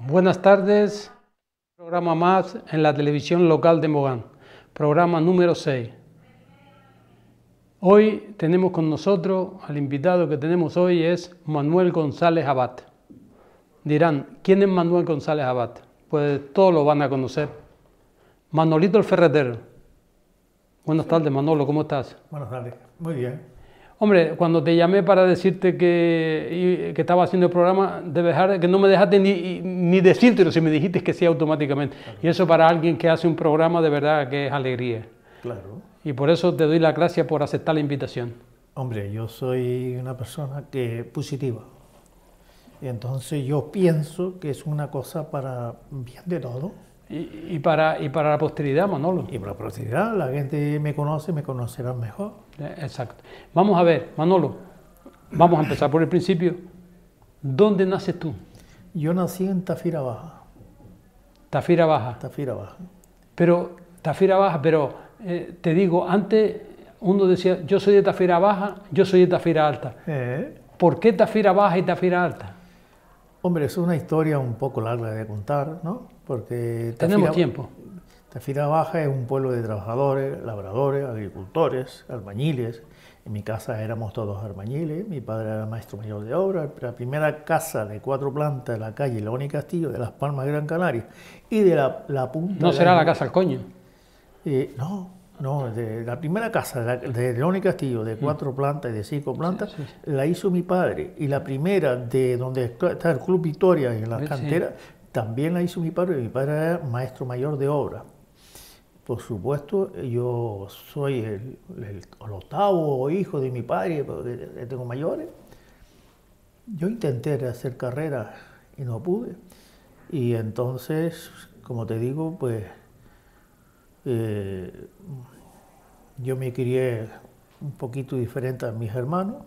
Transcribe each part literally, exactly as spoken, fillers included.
Buenas tardes, programa más en la televisión local de Mogán, programa número seis. Hoy tenemos con nosotros, al invitado que tenemos hoy es Manuel González Abad. Dirán, ¿quién es Manuel González Abad? Pues todos lo van a conocer. Manolito el Ferretero. Buenas tardes, Manolo, ¿cómo estás? Buenas tardes, muy bien. Hombre, cuando te llamé para decirte que, que estaba haciendo el programa, de dejar, que no me dejaste ni, ni decírtelo, si me dijiste que sí automáticamente. Claro. Y eso para alguien que hace un programa de verdad que es alegría. Claro. Y por eso te doy las gracias por aceptar la invitación. Hombre, yo soy una persona que positiva. Y entonces yo pienso que es una cosa para bien de todo. Y, y, para, y para la posteridad, Manolo. Y para la posteridad, la gente me conoce, me conocerá mejor. Exacto. Vamos a ver, Manolo, vamos a empezar por el principio. ¿Dónde naces tú? Yo nací en Tafira Baja. Tafira Baja. Tafira Baja. Pero, Tafira Baja, pero eh, te digo, antes uno decía, yo soy de Tafira Baja, yo soy de Tafira Alta. ¿Eh? ¿Por qué Tafira Baja y Tafira Alta? Hombre, es una historia un poco larga de contar, ¿no? Porque Tafira, tenemos tiempo. Tafira Baja es un pueblo de trabajadores, labradores, agricultores, albañiles. En mi casa éramos todos albañiles, mi padre era maestro mayor de obra. La primera casa de cuatro plantas de la calle León Castillo, de Las Palmas, Gran Canaria, y de la, la punta... ¿No será la, la casa al coño? Eh, no, no, de la primera casa de, la, de León Castillo, de cuatro mm. plantas y de cinco plantas, sí, sí, sí. la hizo mi padre. Y la primera de donde está el Club Victoria, en la sí. cantera, también la hizo mi padre. Mi padre era maestro mayor de obra. Por supuesto, yo soy el, el, el octavo hijo de mi padre, porque tengo mayores. Yo intenté hacer carrera y no pude. Y entonces, como te digo, pues eh, yo me crié un poquito diferente a mis hermanos,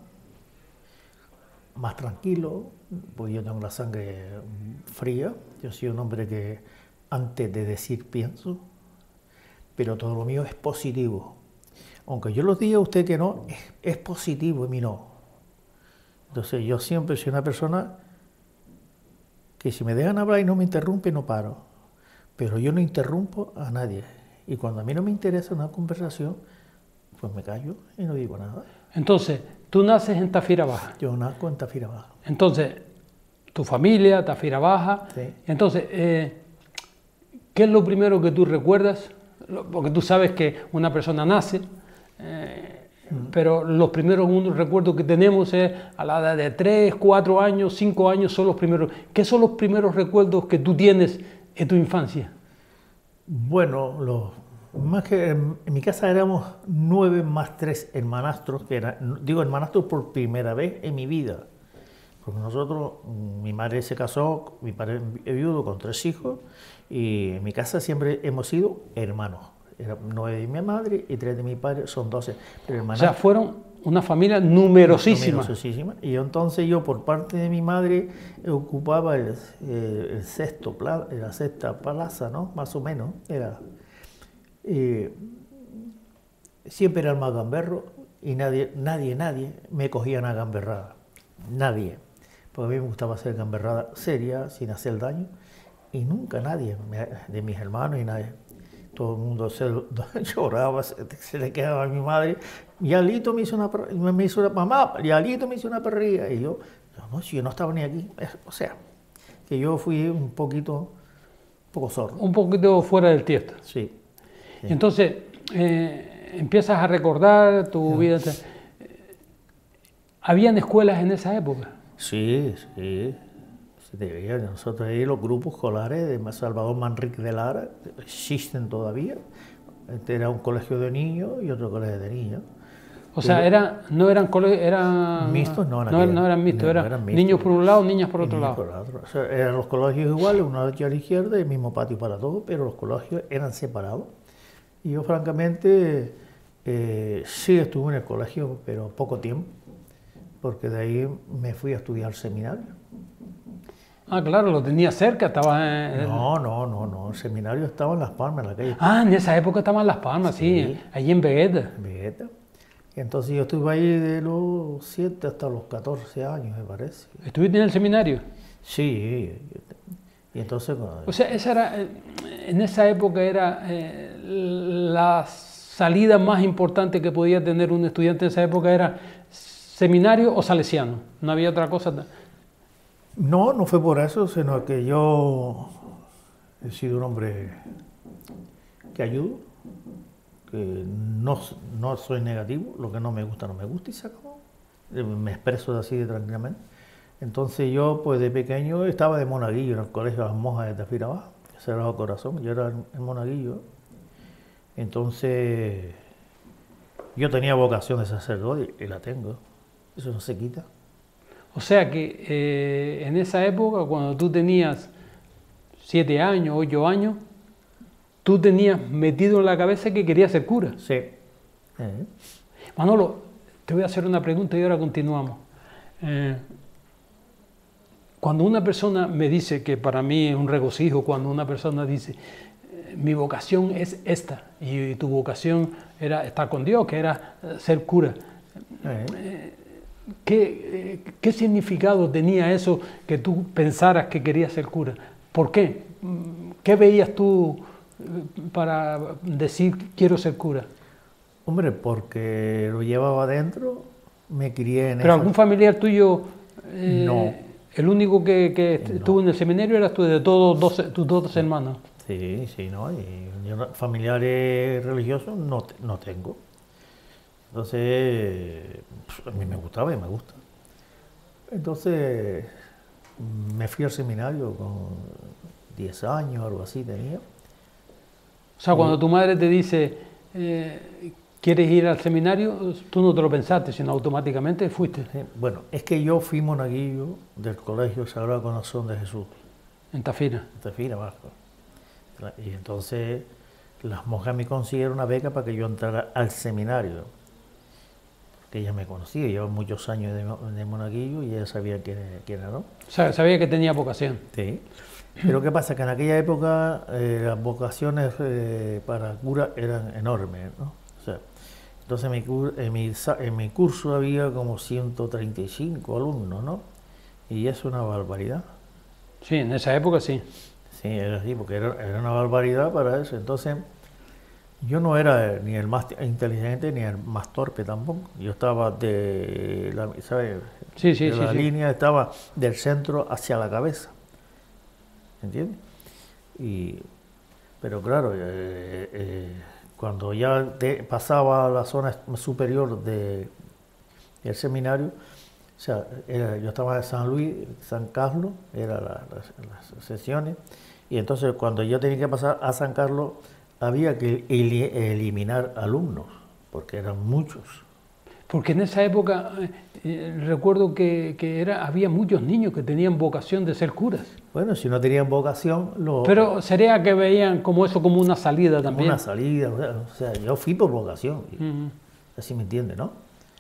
más tranquilo, pues yo tengo la sangre fría. Yo soy un hombre que antes de decir pienso. Pero todo lo mío es positivo. Aunque yo lo diga a usted que no, es, es positivo y mí no. Entonces yo siempre soy una persona que si me dejan hablar y no me interrumpe, no paro. Pero yo no interrumpo a nadie. Y cuando a mí no me interesa una conversación, pues me callo y no digo nada. Entonces, tú naces en Tafira Baja. Yo nazco en Tafira Baja. Entonces, tu familia, Tafira Baja. Sí. Entonces, eh, ¿qué es lo primero que tú recuerdas? Porque tú sabes que una persona nace, eh, mm. pero los primeros recuerdos que tenemos es a la edad de tres, cuatro años, cinco años son los primeros. ¿Qué son los primeros recuerdos que tú tienes en tu infancia? Bueno, lo, más que en, en mi casa éramos nueve más tres hermanastros, que era, digo hermanastros por primera vez en mi vida. Porque nosotros, mi madre se casó, mi padre es viudo con tres hijos, y en mi casa siempre hemos sido hermanos. Era nueve de mi madre y tres de mi padre, son doce. Pero o sea, fueron una familia numerosísima. numerosísima. Y entonces yo, por parte de mi madre, ocupaba el, eh, el sexto, la sexta plaza, ¿no? Más o menos. Era, eh, siempre era el más gamberro y nadie, nadie, nadie me cogía una gamberrada. Nadie. Porque a mí me gustaba hacer gamberrada seria, sin hacer daño. Y nunca nadie, de mis hermanos y nadie. Todo el mundo se lloraba, se, se le quedaba a mi madre. Y Alito me hizo una, me hizo una mamá, y Alito me hizo una perrilla. Y yo, no, si yo no estaba ni aquí. O sea, que yo fui un poquito, un poco sordo. Un poquito fuera del tiesto. Sí. sí. Entonces, eh, empiezas a recordar tu sí. vida. ¿Habían escuelas en esa época? Sí, sí. Debería, nosotros ahí los grupos escolares de Salvador Manrique de Lara existen todavía. Este era un colegio de niños y otro colegio de niños. O sea, era, no eran colegios, eran mixtos, no, no, no eran mixtos, no, eran, eran mixtos. Niños por un lado, niñas por otro lado. Por otro. O sea, eran los colegios iguales, uno aquí a la izquierda y el mismo patio para todos, pero los colegios eran separados. Y yo, francamente, eh, sí estuve en el colegio, pero poco tiempo, porque de ahí me fui a estudiar seminario. Ah, claro, lo tenía cerca, estaba en... No, no, no, no, el seminario estaba en Las Palmas, en la calle. Ah, en esa época estaba en Las Palmas, sí, sí allí en Vegueta. En Vegueta. Y entonces yo estuve ahí de los siete hasta los catorce años, me parece. ¿Estuviste en el seminario? Sí, Y entonces... O sea, esa era, en esa época era eh, la salida más importante que podía tener un estudiante en esa época era seminario o salesiano, no había otra cosa. No, no fue por eso, sino que yo he sido un hombre que ayudo, que no, no soy negativo, lo que no me gusta no me gusta y se acabó. Me expreso así de tranquilamente. Entonces yo, pues de pequeño, estaba de monaguillo en el colegio de las monjas de Tafirabá, Sagrado Corazón, yo era el monaguillo. Entonces yo tenía vocación de sacerdote y la tengo, eso no se quita. O sea que eh, en esa época, cuando tú tenías siete años, ocho años, tú tenías metido en la cabeza que querías ser cura. Sí. Eh. Manolo, te voy a hacer una pregunta y ahora continuamos. Eh, cuando una persona me dice, que para mí es un regocijo, cuando una persona dice, eh, mi vocación es esta, y, y tu vocación era estar con Dios, que era ser cura. Eh. Eh, ¿Qué, ¿Qué significado tenía eso que tú pensaras que querías ser cura? ¿Por qué? ¿Qué veías tú para decir quiero ser cura? Hombre, porque lo llevaba adentro, me crié en ¿Pero eso. algún familiar tuyo? Eh, no. ¿El único que, que no. estuvo en el seminario eras tú, de todos dos, tus dos hermanos? Sí, sí, ¿no? Y yo, familiares religiosos no, no tengo. Entonces, a mí me gustaba y me gusta. Entonces, me fui al seminario con diez años, algo así tenía. O sea, y cuando tu madre te dice, eh, ¿quieres ir al seminario? Tú no te lo pensaste, sino automáticamente fuiste. Sí, bueno, es que yo fui monaguillo del Colegio Sagrado Corazón de Jesús. En Tafira. En Tafira, abajo. Y entonces, las monjas me consiguieron una beca para que yo entrara al seminario. Que ella me conocía, lleva muchos años de, de monaguillo y ella sabía quién, quién era, ¿no? O sea, sabía que tenía vocación. Sí. Pero ¿qué pasa? Que en aquella época eh, las vocaciones eh, para cura eran enormes, ¿no? O sea, entonces en mi, en, mi, en mi curso había como ciento treinta y cinco alumnos, ¿no? Y es una barbaridad. Sí, en esa época sí. Sí, era así, porque era, era una barbaridad para eso. Entonces, yo no era ni el más inteligente ni el más torpe tampoco. Yo estaba de la, ¿sabes? Sí, sí, de sí, la sí. línea, estaba del centro hacia la cabeza. ¿Entiendes? Y, pero claro, eh, eh, cuando ya te pasaba a la zona superior de, del seminario, o sea, era, yo estaba en San Luis, San Carlos, eran la, las, las sesiones, y entonces cuando yo tenía que pasar a San Carlos, había que eliminar alumnos, porque eran muchos. Porque en esa época eh, recuerdo que, que era, había muchos niños que tenían vocación de ser curas. Bueno, si no tenían vocación... Lo, Pero sería que veían como eso como una salida también. Una salida, o sea, yo fui por vocación, uh-huh. Así me entiende, ¿no?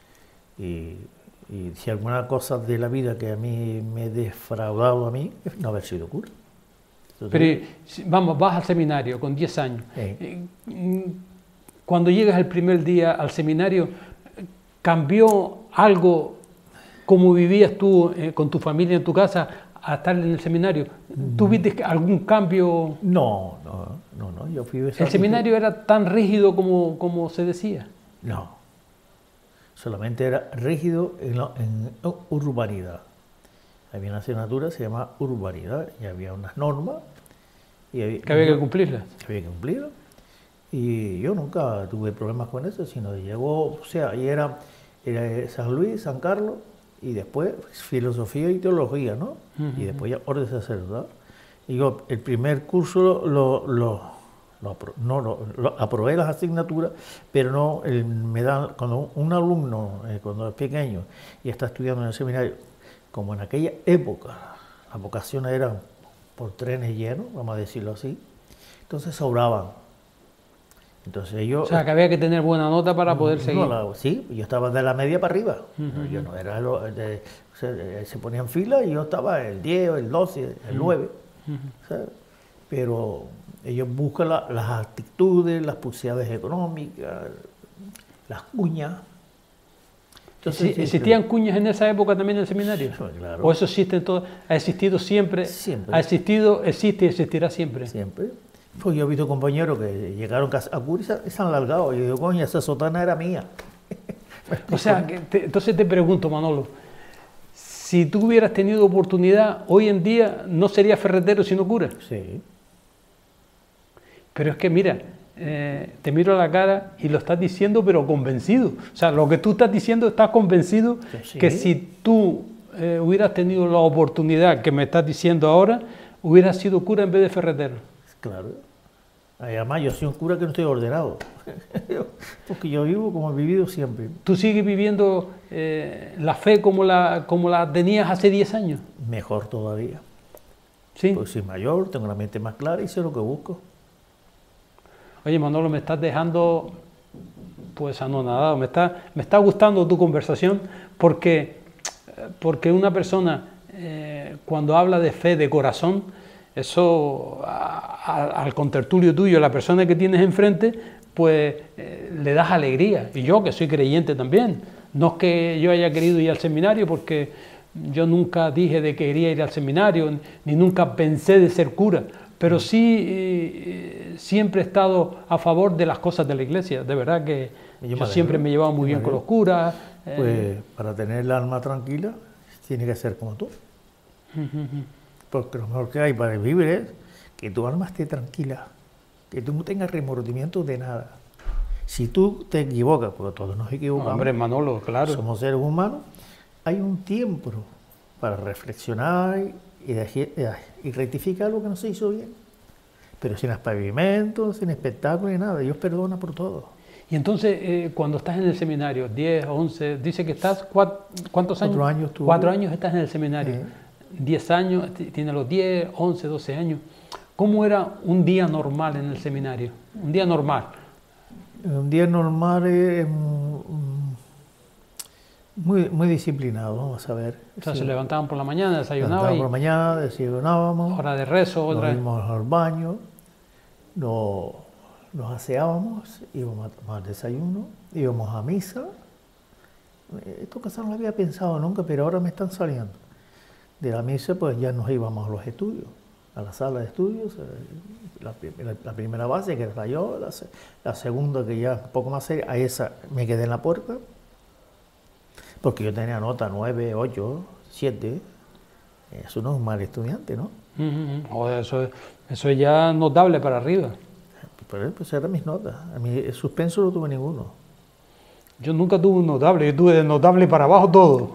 Y, y si alguna cosa de la vida que a mí me he defraudado a mí, es no haber sido cura. Pero vamos, vas al seminario con diez años. Sí. Cuando llegas el primer día al seminario, ¿cambió algo como vivías tú eh, con tu familia en tu casa a estar en el seminario? ¿Tuviste algún cambio? No, no, no, no. Yo fui ¿El seminario era tan rígido como, como se decía? No. Solamente era rígido en, lo, en urbanidad. Había una asignatura, se llama urbanidad, y había unas normas. Y había, que había yo, que cumplirlas. Que había que cumplirlas. Y yo nunca tuve problemas con eso, sino llegó, o sea, ahí era, era San Luis, San Carlos, y después filosofía y teología, ¿no? Uh-huh. Y después ya orden sacerdotal. Y yo el primer curso lo, lo, lo, no, lo, lo aprobé las asignaturas, pero no, el, me dan, cuando un alumno, eh, cuando es pequeño y está estudiando en el seminario, como en aquella época las vocaciones eran por trenes llenos, vamos a decirlo así, entonces sobraban. Entonces yo, o sea, que había que tener buena nota para poder no, seguir. La, sí, yo estaba de la media para arriba. Uh-huh. Yo no era lo, de, se, se ponían fila y yo estaba el diez, el doce, el nueve. Uh-huh. ¿Sabes? Pero ellos buscan la, las actitudes, las posibilidades económicas, las cuñas. Entonces, sí, ¿Existían pero... cuñas en esa época también en el seminario? Claro. ¿O eso existe todo, ha existido siempre? Siempre. Ha existido, existe y existirá siempre. Siempre. Pues yo he visto compañeros que llegaron a cura y se han largado. Y yo digo, coño, esa sotana era mía. O sea, que te, entonces te pregunto, Manolo, si tú hubieras tenido oportunidad, hoy en día no serías ferretero sino cura. Sí. Pero es que mira, eh, te miro a la cara y lo estás diciendo pero convencido. O sea, lo que tú estás diciendo, estás convencido sí. que si tú eh, hubieras tenido la oportunidad que me estás diciendo ahora, hubieras sido cura en vez de ferretero. Claro. Además, yo soy un cura que no estoy ordenado. Porque yo vivo como he vivido siempre. ¿Tú sigues viviendo eh, la fe como la, como la tenías hace diez años? Mejor todavía. ¿Sí? Porque soy mayor, tengo la mente más clara y sé lo que busco. Oye, Manolo, me estás dejando pues anonadado. Me está, me está gustando tu conversación porque, porque una persona eh, cuando habla de fe de corazón, eso a, a, al contertulio tuyo, a la persona que tienes enfrente, pues eh, le das alegría. Y yo, que soy creyente también, no es que yo haya querido ir al seminario, porque yo nunca dije de que quería ir al seminario, ni nunca pensé de ser cura, pero sí eh, siempre he estado a favor de las cosas de la iglesia. De verdad que yo, yo siempre me he llevado muy bien con los curas. Eh. Pues para tener el alma tranquila, tiene que ser como tú. Porque lo mejor que hay para vivir es que tu alma esté tranquila, que tú no tengas remordimiento de nada. Si tú te equivocas, porque todos nos equivocamos, hombre, Manolo, claro, somos seres humanos, hay un tiempo para reflexionar y, y rectificar lo que no se hizo bien. Pero sin aspavimentos, sin espectáculo ni nada, Dios perdona por todo. Y entonces, eh, cuando estás en el seminario, diez, once, dice que estás, ¿cuántos años? Cuatro años. Tuve. Cuatro años estás en el seminario. Eh. diez años, tiene los diez, once, doce años. ¿Cómo era un día normal en el seminario? Un día normal. Un día normal es muy, muy disciplinado, vamos a ver. O sea, sí. se levantaban por la mañana, desayunaban. Por la mañana, desayunábamos. Hora de rezo, otra. Nos íbamos al baño, nos, nos aseábamos, íbamos a tomar desayuno, íbamos a misa. Esto quizás no lo había pensado nunca, pero ahora me están saliendo. De la misa, pues ya nos íbamos a los estudios, a la sala de estudios, la, la, la primera base que era yo, la, la segunda que ya un poco más seria, a esa me quedé en la puerta, porque yo tenía nota nueve, ocho, siete, eso no es un mal estudiante, ¿no? Uh-huh. Joder, eso, eso es ya notable para arriba. Pero pues eran mis notas, a mí el suspenso no tuve ninguno. Yo nunca tuve un notable, yo tuve de notable para abajo todo.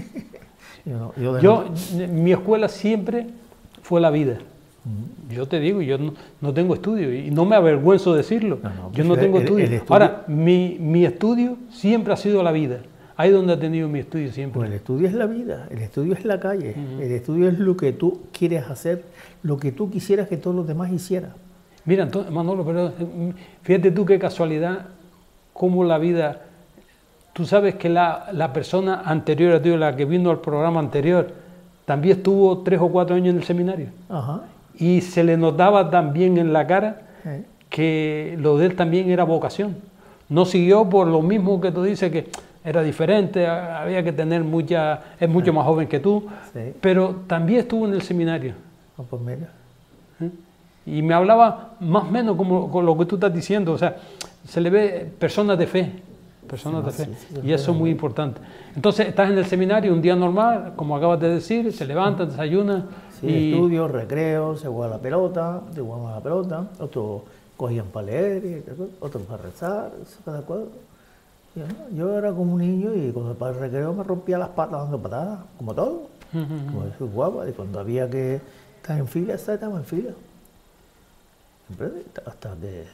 Yo, yo, yo mi escuela siempre fue la vida. Uh-huh. Yo te digo, yo no, no tengo estudio y no me avergüenzo decirlo. No, no, yo no tengo el, estudio. El estudio. Ahora, mi, mi estudio siempre ha sido la vida. Ahí donde he tenido mi estudio siempre. Pues el estudio es la vida, el estudio es la calle, uh-huh. El estudio es lo que tú quieres hacer, lo que tú quisieras que todos los demás hicieran. Mira, entonces, Manolo, pero fíjate tú qué casualidad, cómo la vida... Tú sabes que la, la persona anterior a ti, la que vino al programa anterior, también estuvo tres o cuatro años en el seminario. Ajá. Y se le notaba también en la cara ¿Eh? que lo de él también era vocación. No siguió por lo mismo que tú dices, que era diferente, había que tener mucha... Es mucho ¿Eh? más joven que tú, sí. Pero también estuvo en el seminario. Oh, pues mira. ¿Eh? Y me hablaba más o menos como con lo que tú estás diciendo, o sea, se le ve personas de fe. Personas de fe, sí, sí, sí, y eso es muy importante. Entonces, estás en el seminario, un día normal, como acabas de decir, se levantan, desayunan. Sí, y... estudio, recreo, se juega la pelota, se jugamos la pelota, otros cogían para leer, otros para rezar, cada cual. Yo era como un niño y cuando para el recreo me rompía las patas dando patadas, como todo, uh-huh. Como soy guapa, y cuando había que estar en fila, estaba en fila. Siempre hasta que...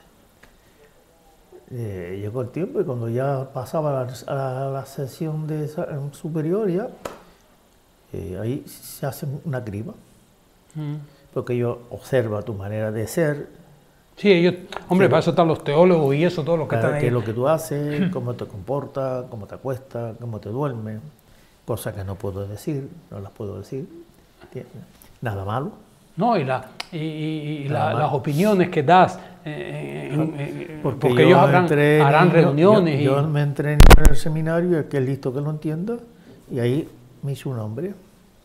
Eh, llegó el tiempo y cuando ya pasaba a la, a la sesión de superior ya, eh, ahí se hace una criba, mm. porque ellos observan tu manera de ser. Sí, ellos, hombre, para eso están los teólogos y eso, todos los que están ahí. Qué es lo que tú haces, cómo te comportas, cómo te acuestas, cómo te duermes, cosas que no puedo decir, no las puedo decir, nada malo. No, y, la, y, y, y la, las opiniones que das, eh, en, en, porque, porque ellos habrán, harán niño, reuniones. Yo, y... yo me entrené en el seminario, el que es listo que lo entienda, y ahí me hizo un hombre.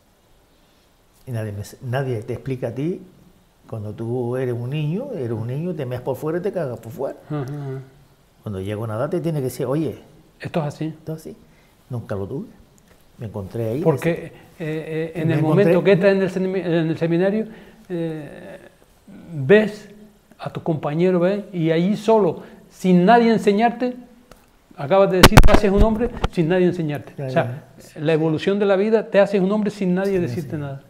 Y nadie, me, nadie te explica a ti, cuando tú eres un niño, eres un niño, te meas por fuera y te cagas por fuera. Uh -huh. Cuando llega una edad te tiene que decir, oye, esto es así. Esto es así. Nunca lo tuve. Me encontré ahí. Porque eh, eh, en el momento que estás en el, en el seminario, eh, ves a tu compañero, ¿ves? Y allí solo, sin nadie enseñarte, acabas de decir que haces un hombre sin nadie enseñarte. Claro, o sea, sí. La evolución de la vida, te haces un hombre sin nadie sí, decirte sí. nada.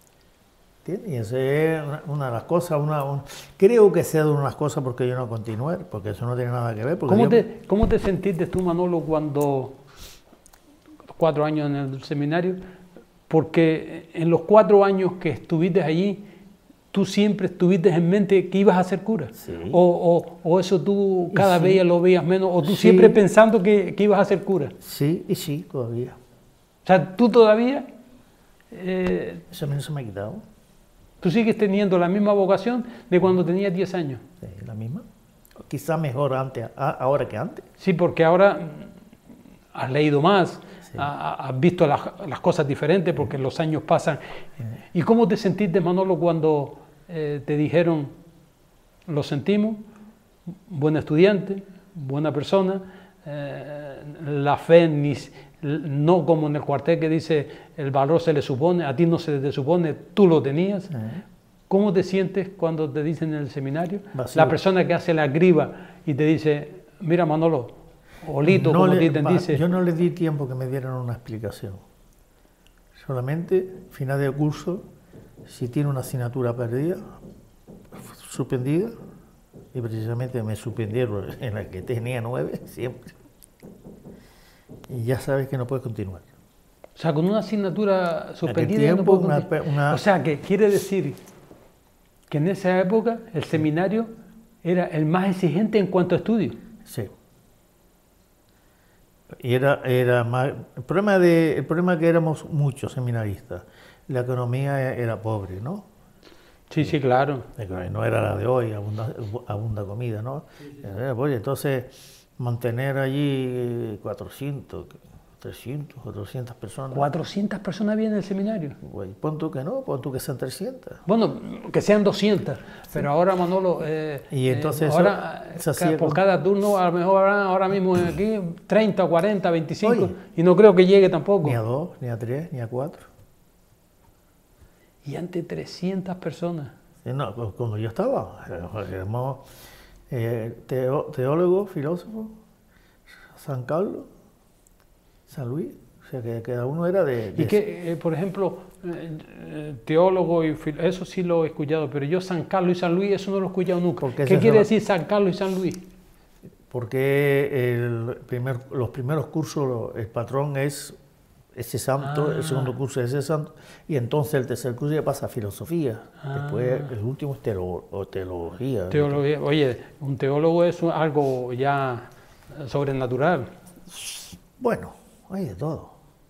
Y eso es una, una de las cosas, una, un, creo que sea de unas cosas porque yo no continué, porque eso no tiene nada que ver. ¿Cómo, yo... te, ¿Cómo te sentiste tú, Manolo, cuando cuatro años en el seminario? Porque en los cuatro años que estuviste allí, tú siempre estuviste en mente que ibas a ser cura. Sí. O, o, o eso tú cada sí. vez lo veías menos, o tú sí. siempre pensando que, que ibas a ser cura. Sí, y sí, todavía. O sea, tú todavía... Eh, eso a mí no se me ha quitado. Tú sigues teniendo la misma vocación de cuando tenías diez años. Sí, la misma. Quizá mejor antes, ahora que antes. Sí, porque ahora has leído más, sí. has visto las, las cosas diferentes, porque los años pasan. Sí. ¿Y cómo te sentiste, Manolo, cuando eh, te dijeron, lo sentimos, buen estudiante, buena persona, eh, la fe ni... no como en el cuartel que dice el valor se le supone, a ti no se te supone, tú lo tenías. Uh-huh. ¿Cómo te sientes cuando te dicen en el seminario? Vacío. La persona que hace la criba y te dice, mira Manolo, Olito, no como le, te dice. Yo no le di tiempo que me dieran una explicación. Solamente, final del curso, si tiene una asignatura perdida, suspendida, y precisamente me suspendieron en la que tenía nueve, siempre. Y ya sabes que no puedes continuar. O sea, con una asignatura suspendida no puedes continuar. Una, una... O sea, que quiere decir que en esa época el seminario era el más exigente en cuanto a estudio. Sí. Y era, era más... El problema, de, el problema es que éramos muchos seminaristas. La economía era pobre, ¿no? Sí, sí, claro. No era la de hoy, abunda, abunda comida, ¿no? Sí, sí. Entonces... mantener allí cuatrocientos, trescientos, cuatrocientas personas. ¿cuatrocientas personas había en el seminario? Bueno, pon tú que no, pon tú que sean trescientas. Bueno, que sean doscientas, sí. Pero ahora, Manolo, eh, y entonces eh, ahora, eso, ca, por con... cada turno, a lo mejor habrá ahora mismo aquí treinta, cuarenta, veinticinco, Oye, y no creo que llegue tampoco. Ni a dos, ni a tres, ni a cuatro. Y ante trescientas personas. Sí, no, cuando yo estaba, éramos... Eh, teo, teólogo, filósofo, San Carlos, San Luis, o sea que cada uno era de... de y que, eh, por ejemplo, eh, teólogo y filósofo, eso sí lo he escuchado, pero yo San Carlos y San Luis, eso no lo he escuchado nunca. ¿Qué quiere decir San Carlos y San Luis? Porque el primer, los primeros cursos, el patrón es ese santo, ah. el segundo curso es ese santo, y entonces el tercer curso ya pasa a filosofía, ah. después el último es teolo, o teología. Teología. Oye, un teólogo es algo ya sobrenatural. Bueno, hay de todo.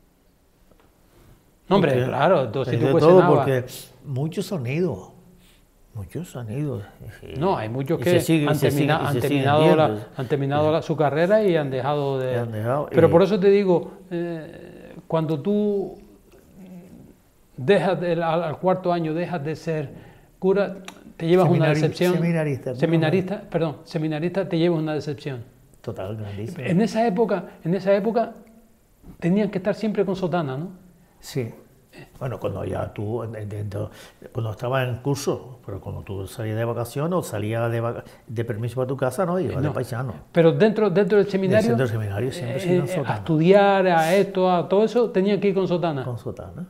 No, hombre, porque, claro, entonces hay tú de pues todo nada. Porque muchos han ido, muchos han ido. No, hay muchos que sigue, han, termina, sigue, han, terminado la, han terminado la, su carrera y han dejado de... Han dejado, pero y, por eso te digo... Eh, cuando tú dejas de, al, al cuarto año dejas de ser cura, te llevas Seminari, una decepción. Seminarista. Seminarista, no, perdón, seminarista te llevas una decepción. Total, grandísimo. En esa época, en esa época tenían que estar siempre con sotana, ¿no? Sí. Bueno, cuando ya tú, dentro, cuando estaba en curso, pero cuando tú salías de vacaciones o salías de, vac de permiso para tu casa, no, ibas no, de paisano. Pero dentro, dentro del seminario, dentro del seminario siempre eh, eh, a estudiar, a esto, a todo eso, tenían que ir con sotana. Con sotana.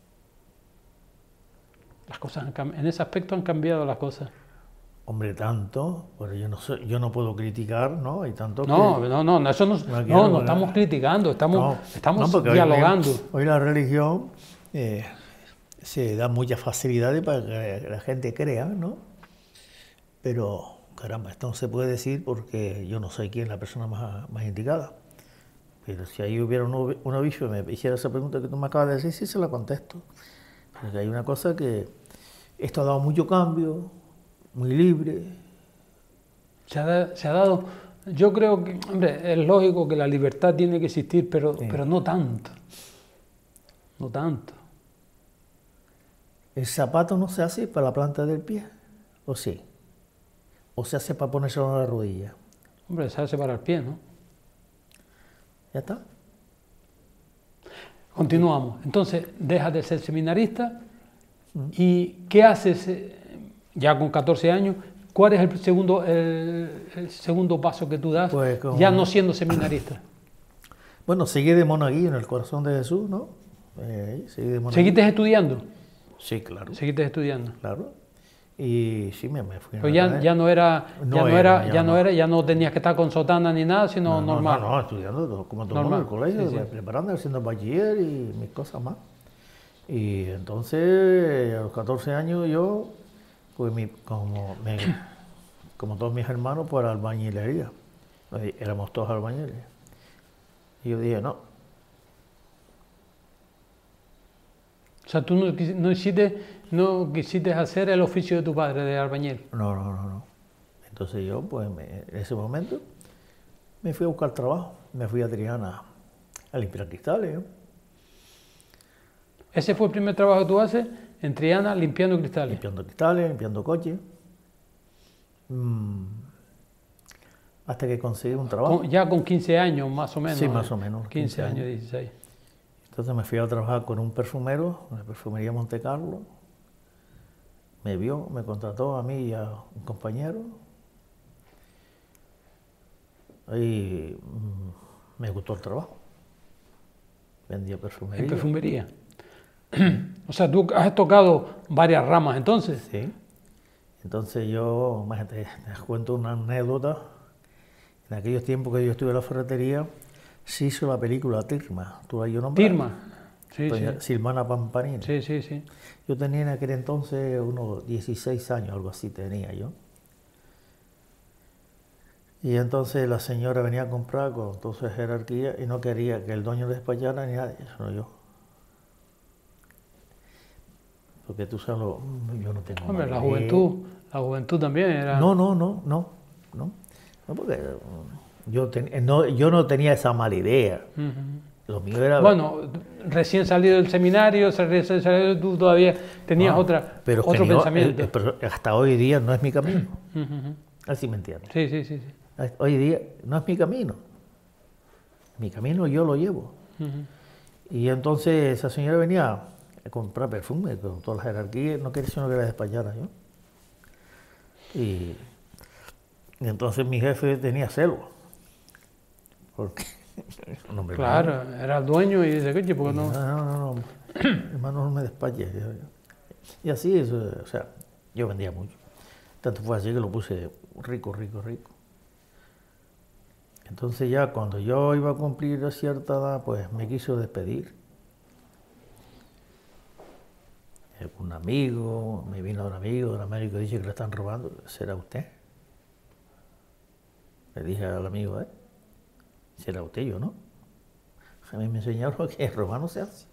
Las cosas han, en ese aspecto han cambiado las cosas. Hombre, tanto, pero yo no soy, yo no puedo criticar, ¿no? Hay tanto no, que, no, no, eso no, no, no, no estamos criticando, estamos, no, estamos no, dialogando. Hoy, hoy la religión eh, se da muchas facilidades para que la gente crea, ¿no? Pero, caramba, esto no se puede decir porque yo no soy quién la persona más, más indicada. Pero si ahí hubiera un, un obispo y me hiciera esa pregunta que tú me acabas de decir, sí se la contesto. Porque hay una cosa que... esto ha dado mucho cambio, muy libre. Se ha, da- se ha dado, yo creo que, hombre, es lógico que la libertad tiene que existir, pero, Sí. pero no tanto. No tanto. El zapato no se hace para la planta del pie, ¿o sí? ¿O se hace para ponérselo en la rodilla? Hombre, se hace para el pie, ¿no? ¿Ya está? Continuamos. Entonces, dejas de ser seminarista y ¿qué haces eh, ya con catorce años? ¿Cuál es el segundo, el, el segundo paso que tú das Pues como- ya no siendo seminarista? Bueno, seguí de monaguillo en el corazón de Jesús, ¿no? Eh, seguí de monaguillo. ¿Seguiste estudiando? Sí, claro, Seguiste estudiando. claro. Y sí, me, me fui a Pero la ya, academia. ya no era, No ya no era, era, ya ya no no. era, ya no tenías que estar con sotana ni nada, sino No, no, normal. No, no, estudiando todo, como todo el mundo en Normal, el colegio, sí, sí. preparando, haciendo bachiller y mis cosas más. Y entonces, a los catorce años yo, pues mi- como, me- como todos mis hermanos, pues era albañilería. Eh, Éramos todos albañiles. Y yo dije, no, O sea, tú no, quis- no hiciste, no quisiste hacer el oficio de tu padre de albañil. no, no, no, no. Entonces yo, pues me- en ese momento, me fui a buscar trabajo. Me fui a Triana a limpiar cristales, ¿no? Ese fue el primer trabajo que tú haces en Triana limpiando cristales. Limpiando cristales, limpiando coches. Mm, hasta que conseguí un trabajo. Con- ya con quince años, más o menos. Sí, ¿eh? más o menos, quince, quince años, años. dieciséis. Entonces me fui a trabajar con un perfumero, en la perfumería Monte Carlo. Me vio, me contrató a mí y a un compañero. Y mm, me gustó el trabajo. Vendía perfumería. En perfumería. O sea, tú has tocado varias ramas entonces. Sí. Entonces yo, imagínate, les cuento una anécdota. En aquellos tiempos que yo estuve en la ferretería, se hizo la película Tirma. ¿Tú la has oído nombrar? Tirma. Sí, sí. Doña Silvana Pampanini. Sí, sí, sí. Yo tenía en aquel entonces unos dieciséis años, algo así tenía yo. Y entonces la señora venía a comprar con toda su jerarquía y no quería que el dueño le despachara ni nadie, sino yo. Porque tú sabes, lo- yo no tengo Hombre, la mala idea. juventud, la juventud también era... No, no, no, no, no. No, porque mm, yo, ten- no, yo no tenía esa mala idea. Ujú. Lo mío era... Bueno, recién salido del seminario, recién salido, tú todavía tenías Ah, otra, pero que otro no, pensamiento. eh, pero hasta hoy día no es mi camino. Ujú, ujú. Así me entiendes. Sí, sí, sí. sí. Hoy día no es mi camino. Mi camino yo lo llevo. Ujú. Y entonces esa señora venía a comprar perfume con toda la jerarquía, no quería sino que la despachara yo. Y, y entonces mi jefe tenía celo. Porque un hombre Claro, era el dueño y dice, coche, ¿por qué malo. no? No, no, no, no, hermano, no me despache. Y así, es, o sea, yo vendía mucho. Tanto fue así que lo puse rico, rico, rico. Entonces ya cuando yo iba a cumplir cierta edad, pues me quiso despedir. Un amigo, me vino un amigo, un amigo dice que lo están robando. ¿Será usted? Le dije al amigo, ¿eh? ¿Será usted? Yo no. A mí me enseñaron que robar no se hace.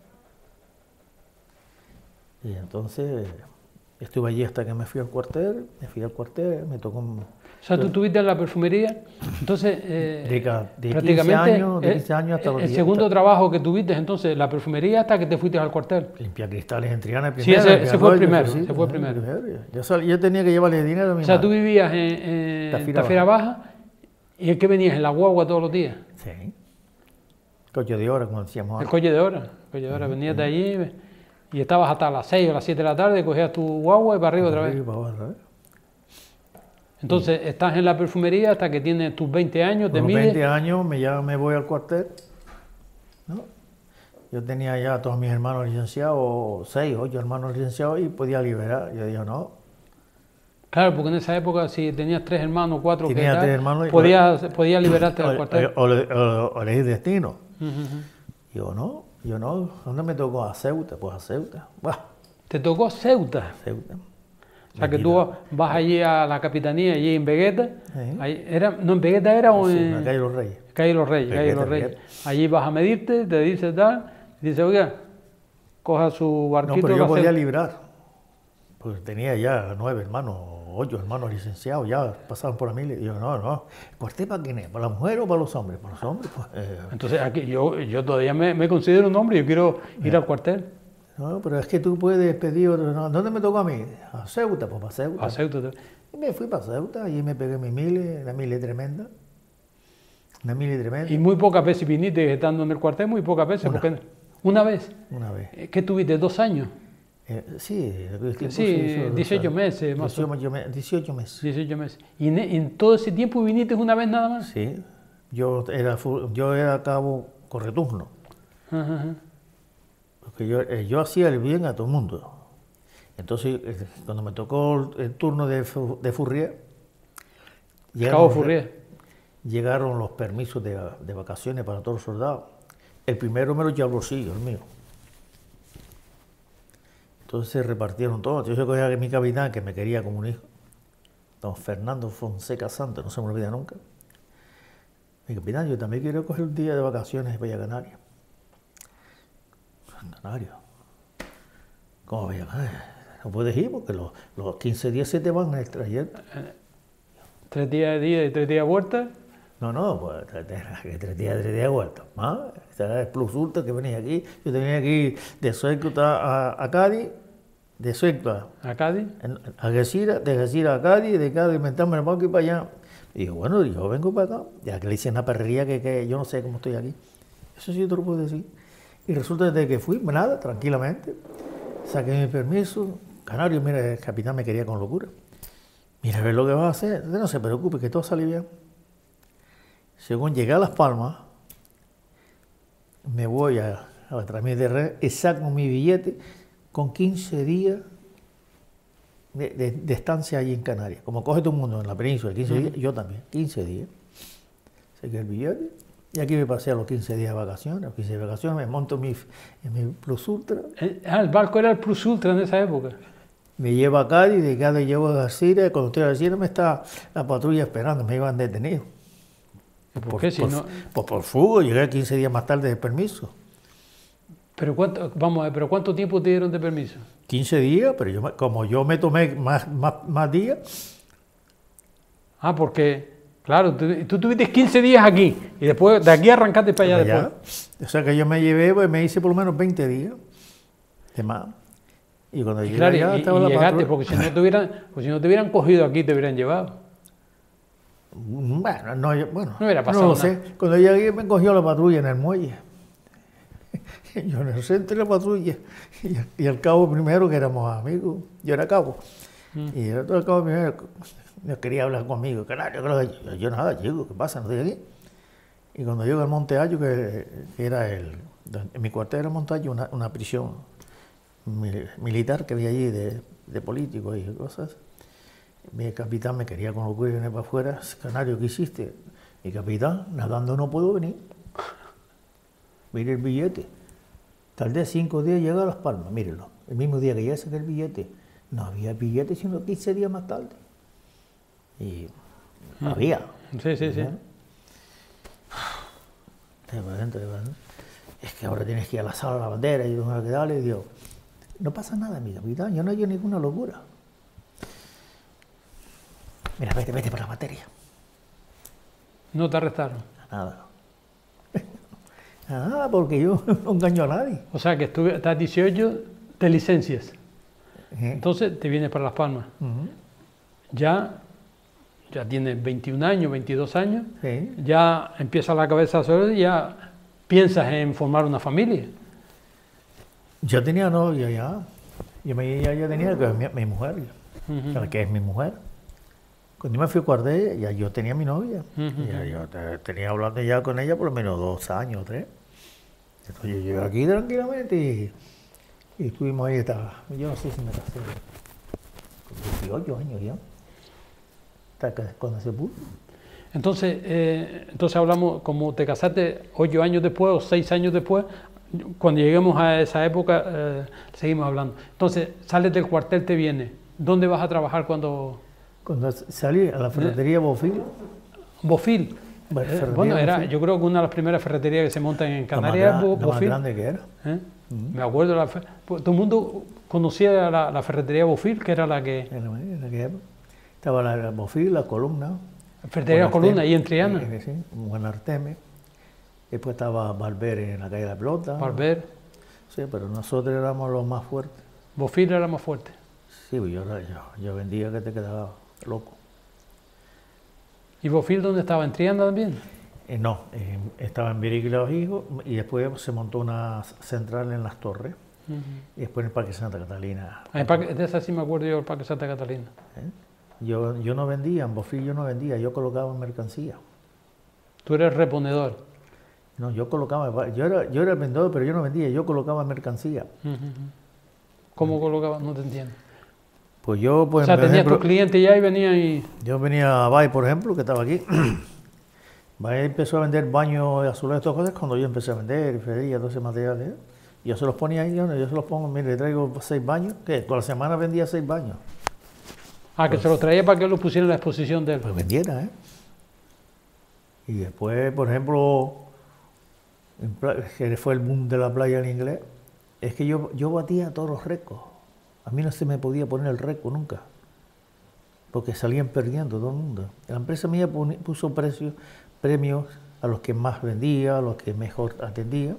Y entonces estuve allí hasta que me fui al cuartel, me fui al cuartel, me tocó un... O sea, tú estuviste en la perfumería, entonces eh, De ca- de quince prácticamente años, de eh, quince años hasta los el diez, segundo hasta- trabajo que tuviste, entonces, la perfumería hasta que te fuiste al cuartel. Limpiar cristales en Triana Sí, primero. ese- en ese fue el Arroyo, primero, sí, ese fue el sí, primero. Yo, sal- yo tenía que llevarle dinero a mi O sea, tú madre. vivías en, en Tafira Tafira Baja y es que venías en la guagua todos los días. Sí. Coche de hora, como decíamos El antes. coche de hora, el coche de hora, venías de allí y estabas hasta las seis o las siete de la tarde, cogías tu guagua y para arriba otra vez. Arriba, para abajo, ¿eh? Entonces, estás en la perfumería hasta que tienes tus veinte años, te Con los mides. veinte años me, ya me voy al cuartel. ¿No? Yo tenía ya a todos mis hermanos licenciados, seis, ocho hermanos licenciados y podía liberar. Yo dije, no, Claro, porque en esa época si tenías tres hermanos, cuatro, que Tenía tal, tres hermanos y- podías, podías liberarte del o, cuartel. o, o, o elegir destino. Ujú, ujú. Yo no, yo no. ¿Dónde me tocó? A Ceuta, pues a Ceuta. Buah, Te tocó Ceuta. Ceuta. O sea, que tú vas allí a la capitanía, allí en Vegueta. Sí. Ahí era, no, en Vegueta era o Sí, en en la calle Los Reyes. Calle Los Reyes. Calle Vegueta, Los Reyes. Vegueta. Allí vas a medirte, te dice tal, y dice, oiga, coja su No, barquito. pero yo la podía Ceuta. librar. Porque tenía ya nueve hermanos, ocho hermanos licenciados, ya pasaban por la mil. Y yo, no, no, ¿cuartel para quién es? ¿Para la mujer o para los hombres? Para los hombres, pues. Eh, Entonces, aquí, yo, yo todavía me, me considero un hombre, yo quiero ir eh, al cuartel. No, pero es que tú puedes pedir otro. No, ¿dónde me tocó a mí? A Ceuta, pues para Ceuta. A Ceuta. Y me fui para Ceuta y me pegué mi mili, una mili tremenda. Una mili tremenda. Y muy pocas veces viniste estando en el cuartel, muy pocas veces. Una, porque, ¿una vez? Una vez. ¿Qué tuviste? ¿Dos años? Eh, sí, el sí, dieciocho meses más o menos. dieciocho meses. dieciocho meses. ¿Y en, en todo ese tiempo viniste una vez nada más? Sí, yo era, yo era cabo correturno. Ajá, ajá. Porque yo, yo hacía el bien a todo el mundo. Entonces, cuando me tocó el turno de, de Fourrier, Cabo Fourrier, llegaron los permisos de, de vacaciones para todos los soldados. El primero me lo llevó al bolsillo, el mío. Entonces se repartieron todos. Yo cogía a mi capitán, que me quería como un hijo, don Fernando Fonseca Santos, no se me olvida nunca. Mi capitán, yo también quiero coger un día de vacaciones en Bella Canaria. Canario. ¿Cómo Bella Canaria? No puedes ir porque los, los quince días se te van en el trayecto. ¿Tres días de ida y tres días de vuelta? No, no, pues tres días, tres días, tres días de vuelta. ¿Ah? Este era el plus ultra que venía aquí. Yo tenía aquí de Ceuta a, a Cádiz, de Ceuta a Cádiz, a Algeciras, de Algeciras a Cádiz, de Cádiz inventarme el banco y para allá. Y digo, bueno, yo vengo para acá. Ya que le hice una perrería que, que yo no sé cómo estoy aquí. Eso sí te lo puedo decir. Y resulta desde que fui, nada, tranquilamente, saqué mi permiso. Canario, mira, el capitán me quería con locura. Mira, a ver lo que vas a hacer. No se preocupe, que todo sale bien. Según llegué a Las Palmas, me voy a, a la trámite de red y saco mi billete con quince días de, de, de estancia allí en Canarias. Como coge todo el mundo en la península, quince uh-huh. días, yo también, quince días. Saqué el billete y aquí me pasé a los quince días de vacaciones. A los quince días de vacaciones me monto en mi, en mi Plus Ultra. Ah, el barco era el Plus Ultra en esa época. Me lleva a Cádiz, de Cádiz llevo a Algeciras. Cuando estoy a Algeciras me está la patrulla esperando, me iban detenidos. ¿Por, por qué? Si por, no... por, por fuga, llegué quince días más tarde de permiso. Pero cuánto, vamos a ver, ¿pero cuánto tiempo te dieron de permiso? quince días, pero yo, como yo me tomé más, más, más días. Ah, porque, claro, tú, tú tuviste quince días aquí y después de aquí arrancaste para allá, allá después. O sea que yo me llevé, pues me hice por lo menos veinte días de más. Y cuando llegué claro, allá y, estaba y la llegaste, patrulla. porque si no te hubieran, pues si no te hubieran cogido aquí te hubieran llevado. Bueno, no, yo, bueno, no, hubiera pasado no lo nada. sé. Cuando llegué me cogió la patrulla en el muelle. Yo en el centro de la patrulla. Y, y el cabo primero, que éramos amigos, yo era cabo. Mm. Y el otro cabo primero no quería hablar conmigo. Canario, yo, yo nada, llego, ¿qué pasa? No estoy aquí. Y cuando llego al Monte Ayo, que, que era el... En mi cuartel era Monte Ayo, una, una prisión militar que había allí de, de políticos y cosas. Mi capitán me quería con locura y venir para afuera. Canario, ¿qué hiciste? Mi capitán, nadando no puedo venir. Mire el billete. Tardé cinco días en llegar a Las Palmas, mírelo. El mismo día que ya saqué el billete. No había billete, sino quince días más tarde. Y mm. había. Sí, sí, sí. Es que ahora tienes que ir a la sala de la bandera y tengo que darle. Y digo, no pasa nada, mi capitán, yo no hay ninguna locura. Mira, vete, vete por la materia. ¿No te arrestaron? Nada. Nada, porque yo no engaño a nadie. O sea, que estuve, estás dieciocho, te licencias. ¿Eh? Entonces te vienes para Las Palmas. Uh-huh. Ya, ya tienes veintiún años, veintidós años. ¿Sí? Ya empieza la cabeza sobre y ya piensas en formar una familia. Yo tenía novia ya. Yo me, ya, ya tenía que mi, mi mujer, uh-huh. que es mi mujer. Cuando yo me fui a Cuardé, ya yo tenía mi novia. Uh-huh. Ya, yo te, tenía hablando ya con ella por lo menos dos años, tres. Entonces yo llegué aquí tranquilamente y, y estuvimos ahí. Estaba, yo no sé si me casé con dieciocho años ya. Hasta cuando se pudo. Entonces, eh, entonces hablamos, como te casaste ocho años después o seis años después, cuando lleguemos a esa época, eh, seguimos hablando. Entonces, sales del cuartel, te vienes. ¿Dónde vas a trabajar cuando...? Cuando salí a la ferretería ¿Eh? Bofil. Bofil. Bueno, eh, bueno era, Bofil. Yo creo que una de las primeras ferreterías que se montan en Canarias es Bofil. La más grande que era. ¿Eh? Uh-huh. Me acuerdo, la, todo el mundo conocía la, la ferretería Bofil, que era la que... En la, en aquella época. Estaba la, la Bofil, la Columna. La ferretería Columna, ahí en Triana. Eh, sí, Buen Arteme. Después estaba Barber en la calle de la Pelota. Barber. Sí, pero nosotros éramos los más fuertes. Bofil era más fuerte. Sí, pues yo, yo, yo vendía que te quedaba loco. ¿Y Bofil dónde estaba? ¿En Triana también? Eh, no, eh, estaba en Virique y Los Higos y después se montó una central en Las Torres. Uh-huh. Y después en el Parque Santa Catalina. El parque, de esa sí me acuerdo yo, el Parque Santa Catalina. ¿Eh? Yo, yo no vendía, en Bofil yo no vendía, yo colocaba mercancía. ¿Tú eres reponedor? No, yo colocaba, yo era, yo era el vendedor, pero yo no vendía, yo colocaba mercancía. Uh-huh. ¿Cómo uh-huh. colocabas? No te entiendo. Pues yo, pues, o sea, tenías tus clientes ya y venían y... Yo venía a Bay, por ejemplo, que estaba aquí. Bay empezó a vender baños, azulejos, todas cosas, cuando yo empecé a vender, y feria, todo ese material. ¿eh? Yo se los ponía ahí, yo, yo se los pongo, mire, le traigo seis baños, que toda la semana vendía seis baños. Ah, que pues, se los traía para que los pusiera en la exposición de él. Pues vendiera, ¿eh? Y después, por ejemplo, que fue el boom de la playa en inglés, es que yo, yo batía todos los récords. A mí no se me podía poner el récord nunca, porque salían perdiendo todo el mundo. La empresa mía puso precios, premios a los que más vendía, a los que mejor atendía,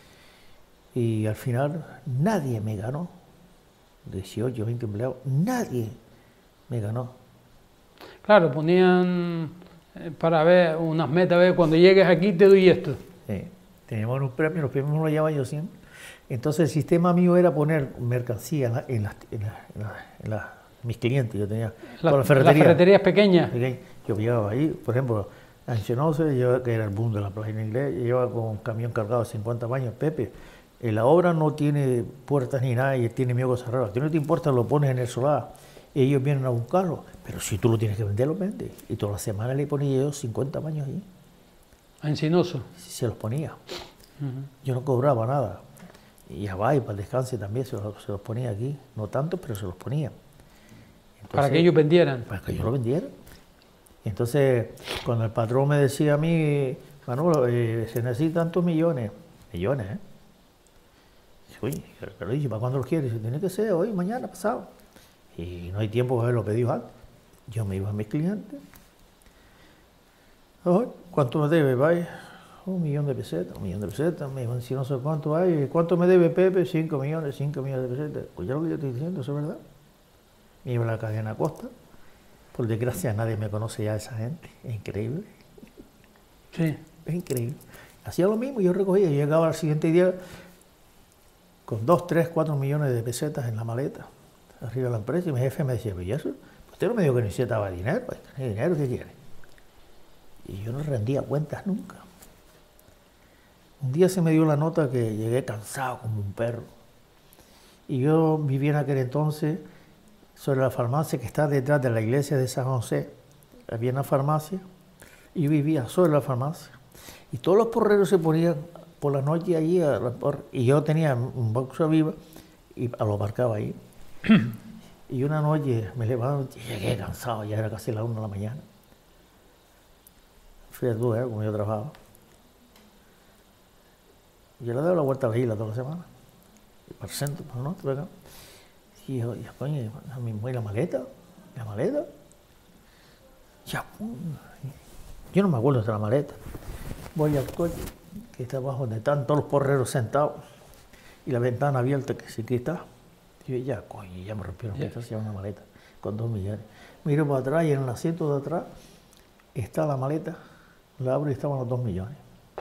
y al final nadie me ganó. dieciocho, veinte empleados, nadie me ganó. Claro, ponían para ver unas metas, a ver, cuando llegues aquí te doy esto. Sí, teníamos unos premios, los premios me los llevaba yo siempre. Entonces el sistema mío era poner mercancía en, la, en, la, en, la, en, la, en la, mis clientes. Yo tenía la, la ferretería. Las ferreterías pequeñas. Yo llevaba ahí, por ejemplo, a Enchenoce, que era el boom de la playa en inglés, yo llevaba con un camión cargado de cincuenta baños. Pepe, en la obra no tiene puertas ni nada y tiene miedo cerrado. A ti no te importa, lo pones en el solar. Ellos vienen a buscarlo, pero si tú lo tienes que vender, lo vendes. Y toda la semana le ponía yo cincuenta baños ahí. ¿A Encinoso? Se los ponía. Uh-huh. Yo no cobraba nada. Y a Bay, para el descanso también se los, se los ponía aquí. No tanto, pero se los ponía. Entonces, para que ellos vendieran. Para que yo lo vendiera. Entonces, cuando el patrón me decía a mí, Manolo, eh, se necesitan tantos millones. Millones, ¿eh? Uy, pero dije, ¿para cuándo los quieres? Tiene que ser hoy, mañana, pasado. Y no hay tiempo para haberlo pedido antes. Yo me iba a mis clientes. Oh, ¿cuánto me debe, Bay? Un millón de pesetas, un millón de pesetas. Me dijo, si no sé cuánto hay. ¿Cuánto me debe Pepe? Cinco millones, cinco millones de pesetas. Pues ya lo que yo estoy diciendo, eso es verdad. Me iba a la cadena Costa. Por desgracia nadie me conoce ya a esa gente. Es increíble. Sí. Es increíble. Hacía lo mismo, yo recogía. Yo llegaba al siguiente día con dos, tres, cuatro millones de pesetas en la maleta. Arriba de la empresa. Y mi jefe me decía, pues ¿y eso? Usted no me dijo que necesitaba dinero. Pues, ¿dinero qué quiere? Y yo no rendía cuentas nunca. Un día se me dio la nota que llegué cansado como un perro. Y yo vivía en aquel entonces sobre la farmacia que está detrás de la iglesia de San José. Había una farmacia y yo vivía sobre la farmacia. Y todos los porreros se ponían por la noche allí a la porra. Y yo tenía un boxeo viva y lo aparcaba ahí. Y una noche me levanto y llegué cansado, ya era casi la una de la mañana. Fui a tú, ¿eh? Como yo trabajaba. Yo le doy la vuelta a la isla toda la semana. Y para el centro, para el norte, para acá. Y yo, ya, coño, a mí me la maleta, la maleta. Ya, yo no me acuerdo de la maleta. Voy al coche, que está abajo donde están todos los porreros sentados. Y la ventana abierta, que sí que está. Y yo, ya, coño, ya me rompieron los pies, una maleta con dos millones. Miro para atrás y en el asiento de atrás está la maleta. La abro y estaban los dos millones.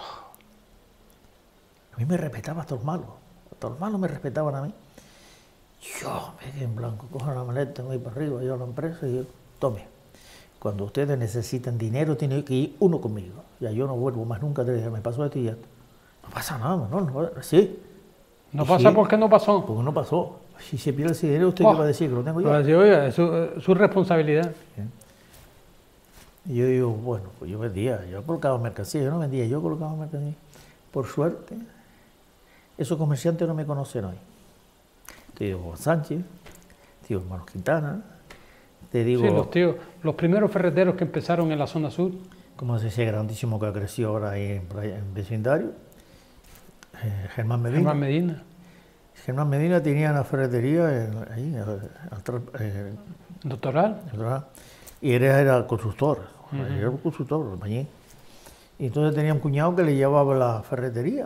A mí me respetaba hasta los malos. Hasta los malos me respetaban a mí. Yo me quedé en blanco, cojo la maleta, me voy para arriba, yo a la empresa y yo, tome. Cuando ustedes necesitan dinero, tiene que ir uno conmigo. Ya yo no vuelvo más nunca, te dije, me pasó esto y ya. No pasa nada, no, no, sí. ¿No pasa sí, porque no pasó? Porque no pasó. Si se pierde ese dinero, ¿usted oh, qué va a decir? Que lo tengo yo. Va a decir, oiga, es su, su responsabilidad. Bien. Y yo digo, bueno, pues yo vendía, yo colocaba mercancía, yo no vendía, yo colocaba mercancía. Por suerte, esos comerciantes no me conocen hoy. Te digo Juan Sánchez, te digo hermano Quintana, te digo... Sí, los tíos, los primeros ferreteros que empezaron en la zona sur. Como es ese grandísimo que ha crecido ahora ahí en, en vecindario, eh, Germán Medina. Germán Medina. Germán Medina tenía una ferretería en, ahí, atrás, eh, ¿Doctoral? atrás, y él era constructor, Ujú. era constructor, albañil. Y entonces tenía un cuñado que le llevaba la ferretería.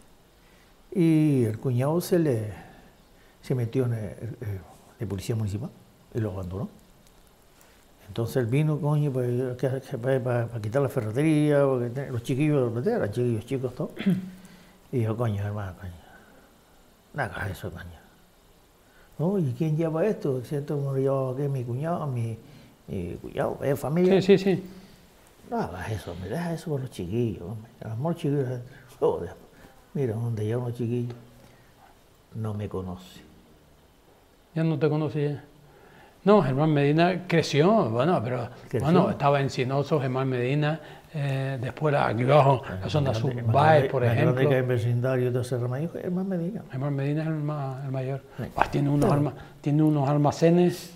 Y el cuñado se le se metió en el, el- de policía municipal y lo abandonó. Entonces él vino, coño, pues, que- que- para, para- para quitar la ferretería, porque te- los chiquillos, los eran chiquillos chicos todos. Y dijo, coño, hermano, coño, no hagas eso, coño. No, ¿y quién lleva esto? Si esto me lo llevaba aquí mi cuñado, mi, mi cuñado, es familia. Sí, sí, sí. No hagas eso, me deja eso por los chiquillos, hombre. El amor chiquillos, joder. Mira, donde llevan los chiquillos, no me conoce. Ya no te conocía. No, Germán Medina creció, bueno, pero Creció. bueno, estaba en Encinoso, Germán Medina, eh, después la- aquí abajo, la zona Más grande- Subbáez, más por grande- más grande ejemplo. que el vecindario de Serra Mayor es más Medina. Germán Medina es el, más- el mayor. Sí. Ah, tiene, unos Pero- alma- tiene unos almacenes.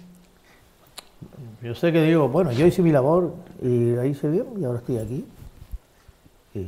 Yo sé que digo, bueno, yo hice mi labor y ahí se dio y ahora estoy aquí. Y,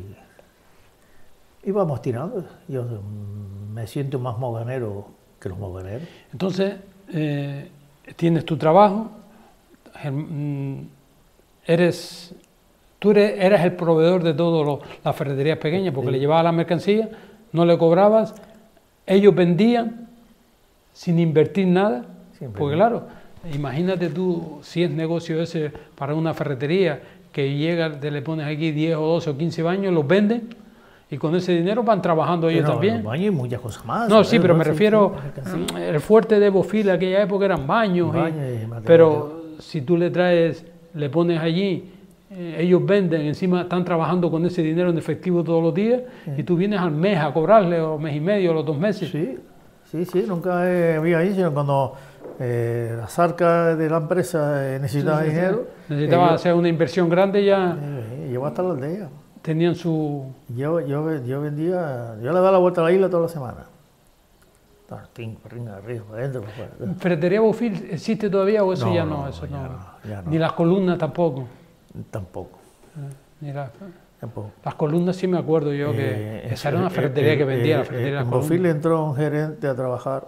y vamos tirando. Yo mm, me siento más moganero que los moganeros. Entonces, eh, tienes tu trabajo, Germ- mm, eres, tú eres, eras el proveedor de todas las ferreterías pequeñas, porque Sí. le llevabas la mercancía, no le cobrabas, ellos vendían sin invertir nada, Sin porque invertir. claro, imagínate tú si es negocio ese para una ferretería que llega, te le pones aquí diez o doce o quince baños, los venden y con ese dinero van trabajando ellos Pero también. los baños y muchas cosas más. No, sí, ¿sabes? pero me Sí, refiero, sí, sí. mm, el fuerte de Bofil en aquella época eran baños, y- Baños y material. pero si tú le traes, le pones allí, eh, ellos venden, encima están trabajando con ese dinero en efectivo todos los días, y tú vienes al mes a cobrarle, o mes y medio, o los dos meses. Sí, sí, sí, nunca eh, había ahí, sino cuando eh, las arcas de la empresa eh, necesitaban Sí, sí, sí. dinero. Necesitaba ellos- hacer una inversión grande, ya eh, Llevo hasta la aldea. tenían su... Yo, yo, yo vendía, yo le daba la vuelta a la isla toda la semana. Tartín, para arriba, arriba, para adentro, para afuera. ¿Ferretería Bofil existe todavía o eso No, ya no? no, eso ya no. no, ya no. Ni las columnas tampoco. Tampoco, eh, Ni las, tampoco. las columnas sí me acuerdo yo que Eh, esa era una eh, ferretería eh, que vendía, eh, la ferretería de eh, las En columnas. Bofil entró un gerente a trabajar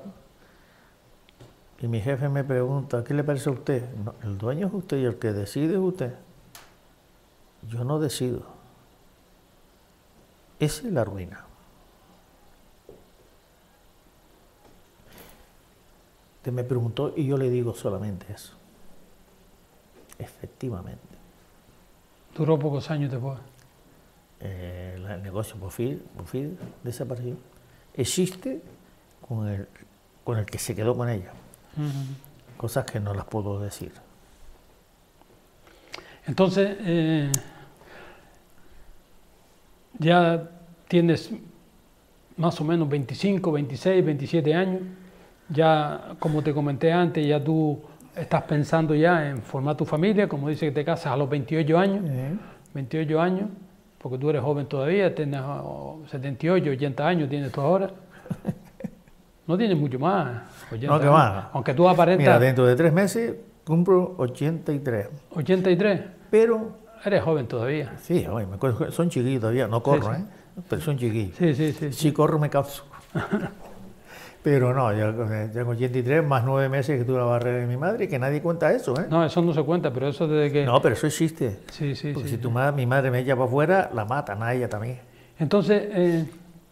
y mi jefe me pregunta, ¿qué le parece a usted? No, el dueño es usted y el que decide es usted. Yo no decido. Esa es la ruina. Usted me preguntó y yo le digo solamente eso. Efectivamente. Duró pocos años después. Eh, la- el negocio Bofil, Bofil desapareció. Existe con el, con el que se quedó con ella. Ujú. Cosas que no las puedo decir. Entonces, eh, ya tienes más o menos veinticinco, veintiséis, veintisiete años. Ya, como te comenté antes, ya tú estás pensando ya en formar tu familia, como dice que te casas a los veintiocho años. Eh, veintiocho años, porque tú eres joven todavía, tienes oh, setenta y ocho, ochenta años tienes tú ahora. No tienes mucho más. ochenta No, que años. va. Aunque tú aparentas Mira, dentro de tres meses cumplo ochenta y tres. ochenta y tres, Pero, eres joven todavía. sí, oye, me acuerdo, son chiquillos todavía. No corro, Sí, sí. ¿eh? Pero son chiquillos. Sí, sí, sí. sí. Si corro me canso. Pero no, yo eh, tengo ochenta y tres más nueve meses que tuve la barrera de mi madre, que nadie cuenta eso, ¿eh? No, eso no se cuenta, pero eso desde que... No, pero eso existe. Sí, sí, Porque sí. si tu madre, mi madre me echa para afuera, la matan a ella también. Entonces, eh,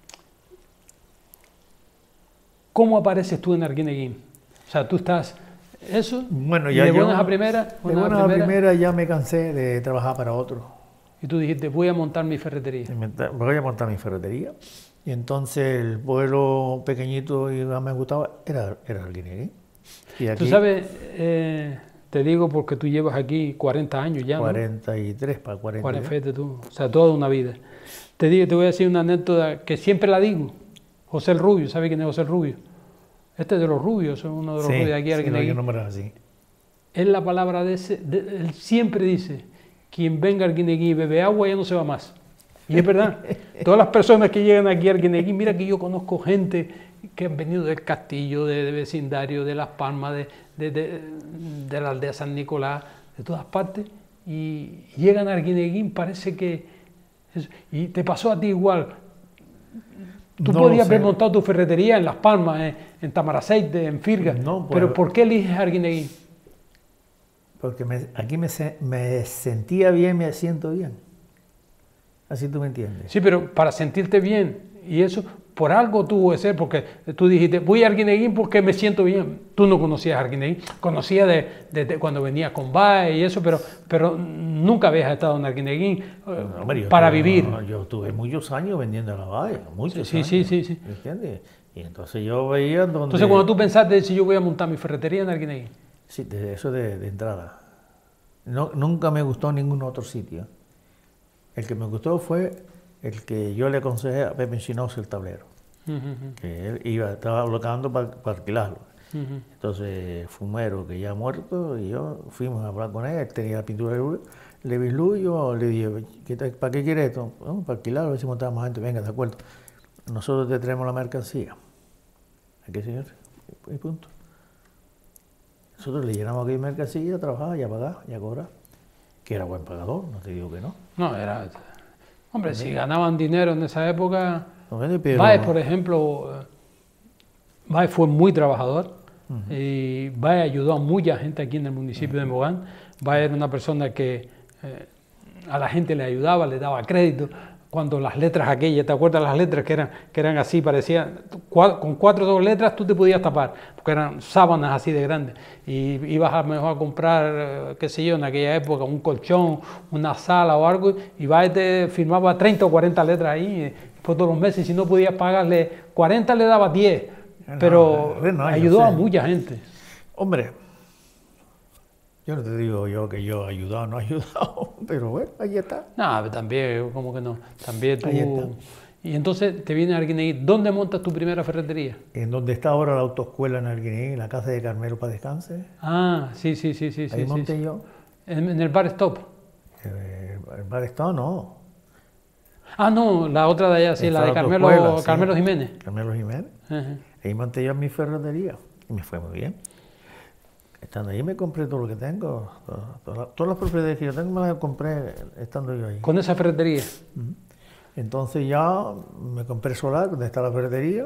¿cómo apareces tú en Arguineguín? O sea, tú estás... Eso, Bueno, y ya de yo- buenas a primera, De buenas a buenas a primera, primera ya me cansé de trabajar para otro. y tú dijiste, voy a montar mi ferretería. Me voy a montar mi ferretería. Y entonces el pueblo pequeñito y más me gustaba era, era Arguineguín. Y aquí Tú sabes, eh, te digo porque tú llevas aquí cuarenta años ya, ¿no? cuarenta y tres para cuarenta. cuarenta, fíjate tú, o sea, toda una vida. Te digo, te voy a decir una anécdota que siempre la digo. José el Rubio, ¿sabes quién es José el Rubio? Este es de los rubios, es uno de los Sí, rubios de aquí, sí, no, Arguineguín. yo no me era así. Es la palabra de ese, de- él siempre dice, quien venga a Arguineguín y bebe agua ya no se va más. Y es verdad, todas las personas que llegan aquí a Arguineguín, mira que yo conozco gente que han venido del Castillo, de, de vecindario, de Las Palmas, de, de, de- de la aldea San Nicolás, de todas partes, y llegan a Arguineguín, parece que... es- y te pasó a ti igual. Tú No podías lo sé. haber montado tu ferretería en Las Palmas, en, en Tamaraceite, en Firga, No, pues- pero ¿por qué eliges Arguineguín? Porque me- aquí me, se- me sentía bien, me siento bien. Así tú me entiendes. Sí, pero para sentirte bien, y eso por algo tuvo que ser, porque tú dijiste, voy a Arguineguín porque me siento bien. Tú no conocías Arguineguín, conocías de, de- de cuando venías con Bae y eso, pero, pero nunca habías estado en Arguineguín eh, No, hombre, yo para tuve- vivir. no, yo tuve muchos años vendiendo la valla, muchos Sí, años. sí, sí, sí. ¿Me entiendes? Y entonces yo veía donde... Entonces, cuando tú pensaste si yo voy a montar mi ferretería en Arguineguín, Sí, de eso de, de entrada. No, nunca me gustó ningún otro sitio. El que me gustó fue el que yo le aconsejé a Pepe Chinoso, el tablero. Ujú, ujú, Que él iba, estaba bloqueando para, alquilarlo. ujú. Entonces, Fumero, que ya ha muerto, y yo fuimos a hablar con él, él tenía la pintura de luz, le vi luz, y yo le dije, ¿qué te- ¿para qué quieres esto? "No, para alquilarlo, a ver si montamos más gente, venga, de acuerdo. Nosotros te traemos la mercancía. ¿A qué señor? Y punto. Nosotros le llenamos aquí mercancía, trabajaba, ya pagaba, ya cobraba. Que era buen pagador, no te digo que no. No, era... Hombre, si ganaban dinero en esa época... ¿No ves? Pero, Bae, por ejemplo, eh, Bae fue muy trabajador y Bae ayudó a mucha gente aquí en el municipio de Mogán. Bae era una persona que eh, a la gente le ayudaba, le daba crédito. Cuando las letras aquellas, ¿te acuerdas las letras que eran, que eran así, parecían, cua- con cuatro o dos letras tú te podías tapar, porque eran sábanas así de grandes. Y ibas a lo mejor a comprar, eh, qué sé yo, en aquella época, un colchón, una sala o algo, y Bae te firmaba treinta o cuarenta letras ahí, eh, por todos los meses, y si no podías pagarle cuarenta le daba diez, No, pero no, no, yo ayudó sé. a mucha gente. hombre, yo no te digo yo que yo he ayudado o no he ayudado, pero bueno, ahí está. No, también, como que no, también tú... Ahí está. Y entonces te viene a Arguineguín, ¿dónde montas tu primera ferretería? En donde está ahora la autoescuela en Arguineguín, en la casa de Carmelo para descanse, Ah, sí, sí, sí, sí. ahí sí, monté sí. yo. En, en el bar Stop. Eh, el bar está, no. Ah, no, la otra de allá, sí, Está la de la Carmelo, autoescuela, sí. Carmelo Jiménez. Carmelo Jiménez. Ajá. Ahí monté yo mi ferretería y me fue muy bien. Estando ahí me compré todo lo que tengo. Todas, todas- todas las propiedades que yo tengo me las compré estando yo ahí. Con esa ferretería. Entonces ya me compré solar, donde está la ferretería.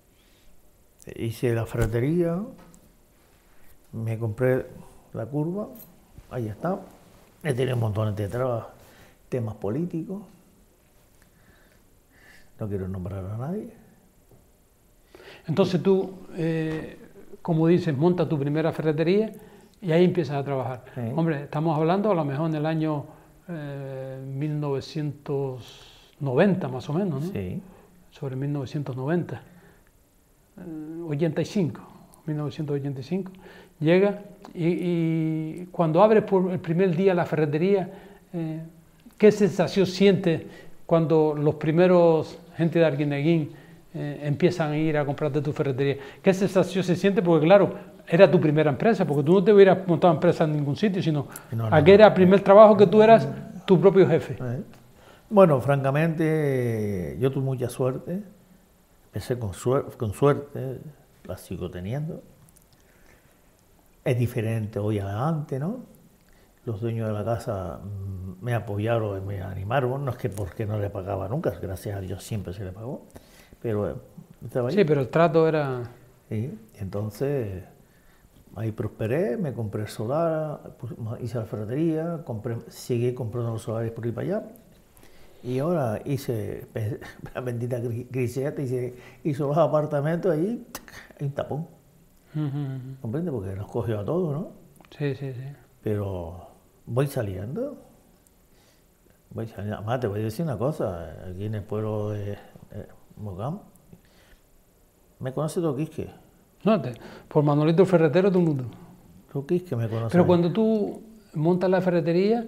Hice la ferretería. Me compré la curva. Ahí está. He tenido un montón de trabajos, temas políticos. No quiero nombrar a nadie. Entonces tú, eh, como dices, montas tu primera ferretería y ahí empiezas a trabajar. Sí. Hombre, estamos hablando a lo mejor en el año eh, mil novecientos noventa más o menos, ¿no? Sí. Sobre mil novecientos noventa. Eh, ochenta y cinco, mil novecientos ochenta y cinco. Llega y, y cuando abres por el primer día la ferretería, eh, ¿qué sensación sientes cuando los primeros gente de Arguineguín eh, empiezan a ir a comprarte tu ferretería? ¿Qué sensación se siente? Porque claro, era tu primera empresa, porque tú no te hubieras montado empresa en ningún sitio, sino No, no, aquí no. era el primer trabajo que tú eras tu propio jefe. ¿Eh? Bueno, francamente, yo tuve mucha suerte. Empecé con, suer- con suerte, la sigo teniendo. Es diferente hoy a antes, ¿no? Los dueños de la casa mm, me apoyaron y me animaron. No es que porque no le pagaba nunca, gracias a Dios siempre se le pagó. Pero eh, estaba ahí. Sí, pero el trato era... Sí, entonces ahí prosperé, me compré el solar, pus- hice la ferretería, compré, seguí comprando los solares por ir para allá. Y ahora hice, la bendita gri- griseta, hice, hizo los apartamentos ahí, hay un tapón, Ujú, ujú. ¿comprende? Porque nos cogió a todos, ¿no? Sí, sí, sí. Pero voy saliendo, voy saliendo. Además, te voy a decir una cosa, aquí en el pueblo de eh, Mogán, me conoce todo Quisque, No, te- por Manolito el ferretero todo el mundo. todo Quisque me conoce. Pero cuando tú montas la ferretería,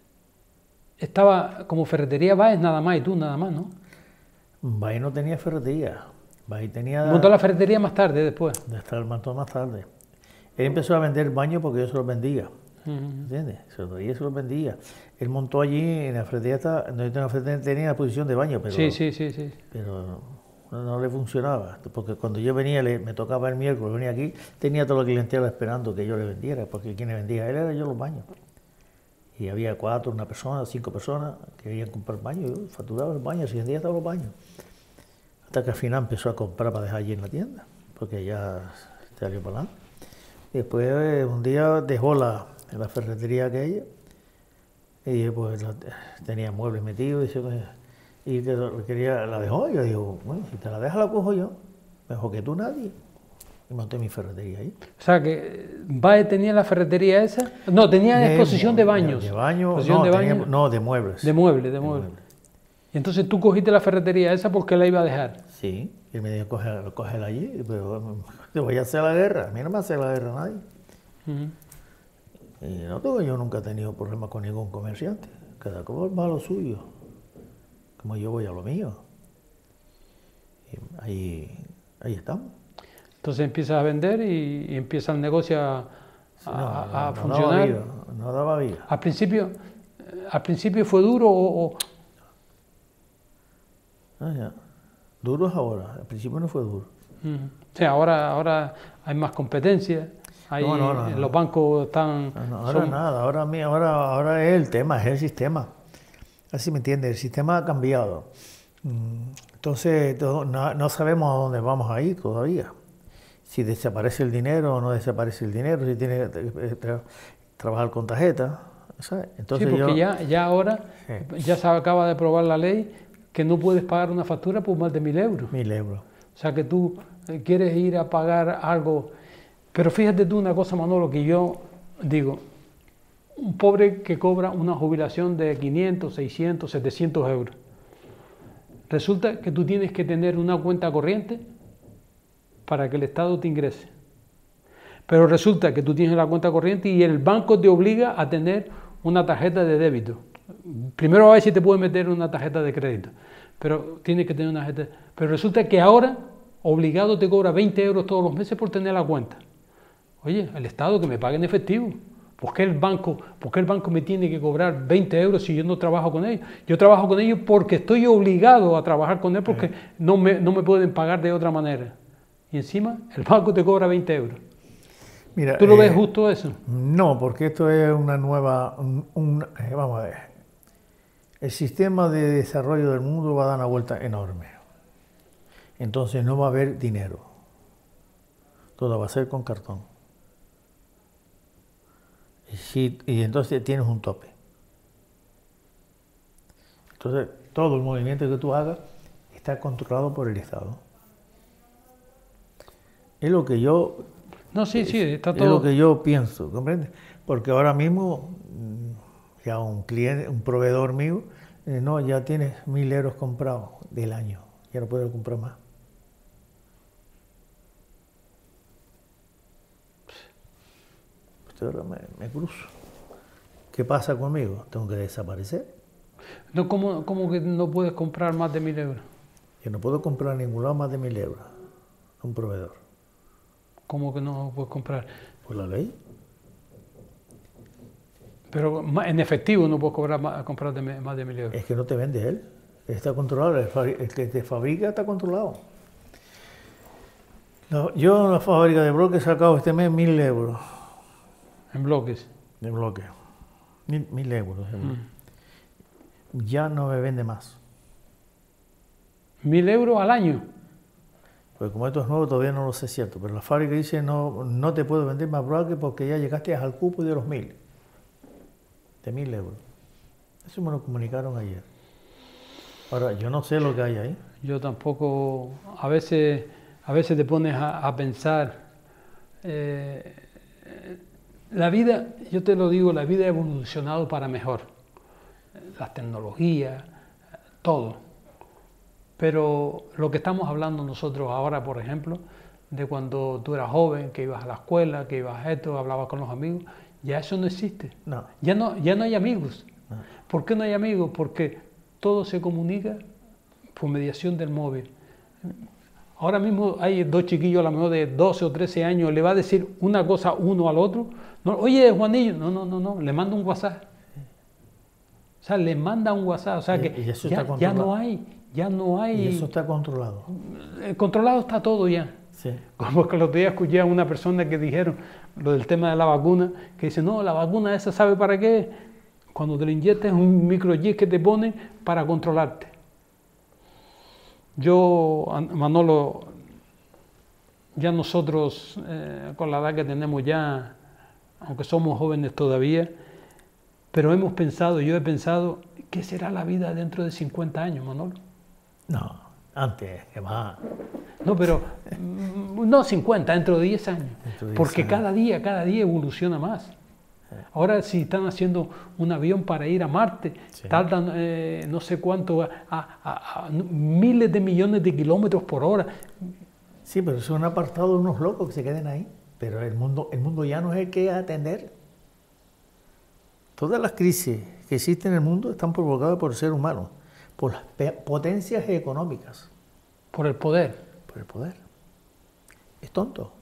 estaba como ferretería Baez nada más y tú nada más, ¿no? Bahí no tenía ferretería, Bahí tenía... Montó la ferretería más tarde, después. de estar montó más tarde. Él empezó a vender baños porque yo se los vendía, Ujú. ¿entiendes? Se los traía y se los vendía. Él montó allí en la ferretería, está- no, en la ferretería tenía la posición de baño, pero, Sí, sí, sí, sí. pero no, no le funcionaba. Porque cuando yo venía, le- me tocaba el miércoles, venía aquí, tenía toda la clientela esperando que yo le vendiera, porque quien le vendía a él era yo los baños. Y había cuatro, una persona, cinco personas que querían comprar baños, yo facturaba los baños, y vendía todos los baños. hasta que al final empezó a comprar para dejar allí en la tienda, porque ya salió para adelante. Después eh, un día dejó la, la ferretería aquella, y pues la, tenía muebles metidos, y, se, y que quería, la dejó, y yo digo, bueno, si te la dejas la cojo yo, mejor que tú nadie. Y monté mi ferretería ahí. O sea, que Bae tenía la ferretería esa. No, tenía De, exposición de baños. De, de baño, exposición no, de tenía, baños. no, de muebles. De muebles, de, de muebles. muebles. Y entonces tú cogiste la ferretería esa porque la iba a dejar. Sí, y me dijo, cógela, cógela allí, pero te voy a hacer la guerra. A mí no me hace la guerra nadie. Uh-huh. Y no tengo, yo nunca he tenido problemas con ningún comerciante. Cada cual va a lo suyo, como yo voy a lo mío. Y ahí, ahí estamos. Entonces empiezas a vender y, y empieza el negocio a, a, no, no, a no funcionar. Daba vida, no daba vida. Al principio, al principio fue duro o... o... Ah, ya. Duro es ahora, al principio no fue duro. Uh-huh. Sí, ahora, ahora hay más competencia, hay, no, no, no, los no. bancos están... No, no, ahora son... nada, ahora, ahora, ahora es el tema, es el sistema. Así me entiende, el sistema ha cambiado. Entonces no, no sabemos a dónde vamos a ir todavía. Si desaparece el dinero o no desaparece el dinero, si tiene que tra trabajar con tarjeta. ¿Sabes? Entonces sí, porque yo, ya, ya ahora sí. ya se acaba de aprobar la ley que no puedes pagar una factura por más de mil euros. Mil euros. O sea que tú quieres ir a pagar algo. Pero fíjate tú una cosa, Manolo, que yo digo, un pobre que cobra una jubilación de quinientos, seiscientos, setecientos euros. Resulta que tú tienes que tener una cuenta corriente para que el Estado te ingrese. Pero resulta que tú tienes la cuenta corriente y el banco te obliga a tener una tarjeta de débito. Primero a ver si te puede meter una tarjeta de crédito, pero tienes que tener una tarjeta. Pero resulta que ahora, obligado, te cobra veinte euros todos los meses por tener la cuenta. Oye, el Estado que me pague en efectivo. ¿Por qué el banco, por qué el banco me tiene que cobrar veinte euros si yo no trabajo con ellos? Yo trabajo con ellos porque estoy obligado a trabajar con ellos porque no me, no me pueden pagar de otra manera. Y encima el banco te cobra veinte euros. Mira, ¿Tú lo eh, ves justo eso? No, porque esto es una nueva... Un, un, eh, vamos a ver. El sistema de desarrollo del mundo va a dar una vuelta enorme. Entonces no va a haber dinero. Todo va a ser con cartón. Y, si, y entonces tienes un tope. Entonces todo el movimiento que tú hagas está controlado por el Estado. Es lo que yo... No, sí, sí, está todo... Es lo que yo pienso, ¿comprendes? Porque ahora mismo, ya un cliente, un proveedor mío, eh, no, ya tienes mil euros comprados del año, ya no puedo comprar más. Pues ahora me, me cruzo. ¿Qué pasa conmigo? Tengo que desaparecer. No, ¿cómo, ¿Cómo que no puedes comprar más de mil euros? Yo no puedo comprar en ningún lado más de mil euros, un proveedor. ¿Cómo que no puedes comprar? Por la ley. Pero en efectivo no puedes cobrar más, comprar de, más de mil euros. Es que no te vende él. Está controlado. El que te fabrica está controlado. No, yo en la fábrica de bloques he sacado este mes mil euros. ¿En bloques? De bloques. Mil, mil euros. Mm. Ya no me vende más. ¿Mil euros al año? Pues como esto es nuevo todavía no lo sé cierto, pero la fábrica dice no, no te puedo vender más bloques porque ya llegaste al cupo de los mil. De mil euros. Eso me lo comunicaron ayer. Ahora, yo no sé lo que hay ahí. Yo tampoco, a veces, a veces te pones a, a pensar, eh, la vida, yo te lo digo, la vida ha evolucionado para mejor. Las tecnologías, todo. Pero lo que estamos hablando nosotros ahora, por ejemplo, de cuando tú eras joven, que ibas a la escuela, que ibas a esto, hablabas con los amigos, ya eso no existe. No. Ya no, ya no hay amigos. No. ¿Por qué no hay amigos? Porque todo se comunica por mediación del móvil. Ahora mismo hay dos chiquillos a lo mejor de doce o trece años, le va a decir una cosa uno al otro. No, oye, Juanillo, no, no, no, no, le manda un WhatsApp. O sea, le manda un WhatsApp. O sea que y eso ya, está ya no hay, ya no hay... Y eso está controlado. Controlado está todo ya. Sí. Como que el otro día escuché a una persona que dijeron lo del tema de la vacuna, que dice, no, la vacuna esa ¿sabe para qué? Cuando te la inyectas es un microchip que te pone para controlarte. Yo, Manolo, ya nosotros, eh, con la edad que tenemos ya, aunque somos jóvenes todavía, pero hemos pensado, yo he pensado, ¿qué será la vida dentro de cincuenta años, Manolo? No, antes, que más. No, pero no cincuenta, dentro de diez años. Dentro de diez porque años. cada día, cada día evoluciona más. Ahora si están haciendo un avión para ir a Marte, Sí. tardan eh, no sé cuánto, a, a- a miles de millones de kilómetros por hora. Sí, pero son apartados unos locos que se queden ahí. Pero el mundo, el mundo ya no es el que atender. Todas las crisis que existen en el mundo están provocadas por el ser humano, por las pe- potencias económicas, Por el poder. por el poder. Es tonto.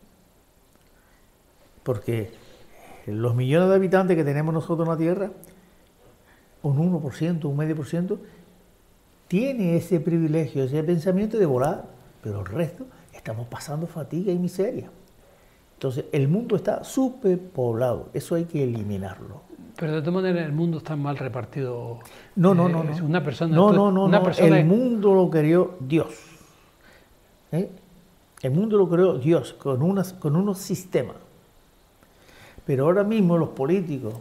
Porque los millones de habitantes que tenemos nosotros en la Tierra, un uno por ciento, un medio por ciento, tiene ese privilegio, ese pensamiento de volar, pero el resto estamos pasando fatiga y miseria. Entonces, el mundo está superpoblado, eso hay que eliminarlo. Pero de todas maneras el mundo está mal repartido. No, no, Eh, no, no. es Una persona, no, tú- no, no, una no. persona El mundo lo creó Dios. ¿Eh? El mundo lo creó Dios con, unas, con unos sistemas. Pero ahora mismo los políticos,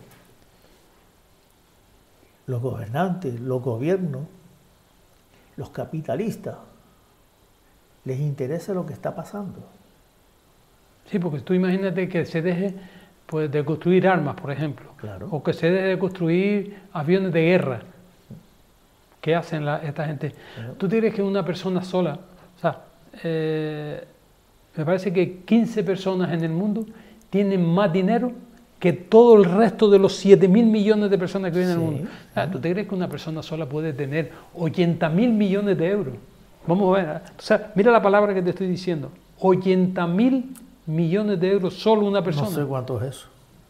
los gobernantes, los gobiernos, los capitalistas, les interesa lo que está pasando. Sí, porque tú imagínate que se deje pues, de construir armas, por ejemplo, Claro. o que se deje de construir aviones de guerra. ¿Qué hacen la- esta gente? Claro. ¿Tú te crees que una persona sola, o sea, eh, me parece que quince personas en el mundo tienen más dinero que todo el resto de los siete mil millones de personas que viven en el Sí. mundo? O sea, ¿tú te crees que una persona sola puede tener ochenta mil millones de euros? Vamos a ver, ¿eh? O sea, mira la palabra que te estoy diciendo, ochenta mil millones de euros solo una persona. No sé cuánto es eso.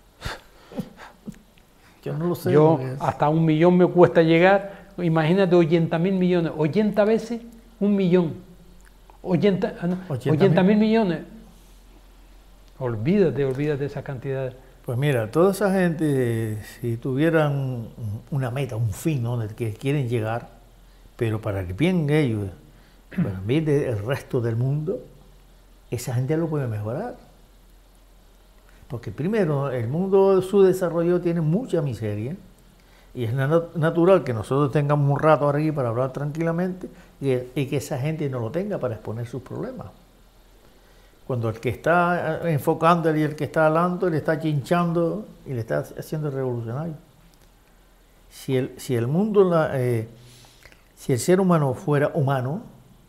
Yo no lo sé. Yo porque es- hasta un millón me cuesta llegar, imagínate ochenta mil millones, ochenta veces un millón, ochenta ah, no, ochenta mil millones, olvídate, olvídate de esas cantidades. Pues mira, toda esa gente, si tuvieran una meta, un fin, ¿no?, del que quieren llegar, pero para el bien de ellos, para el bien del resto del mundo, esa gente lo puede mejorar. Porque primero, el mundo, su desarrollo tiene mucha miseria, y es na- natural que nosotros tengamos un rato aquí para hablar tranquilamente y, y que esa gente no lo tenga para exponer sus problemas. Cuando el que está enfocando y el que está hablando le está chinchando y le está haciendo revolucionario. Si el, si el mundo, la, eh, si el ser humano fuera humano,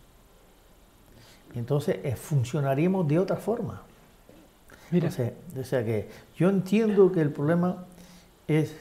entonces eh, funcionaríamos de otra forma. Mira, O sea, o sea que yo entiendo que el problema es,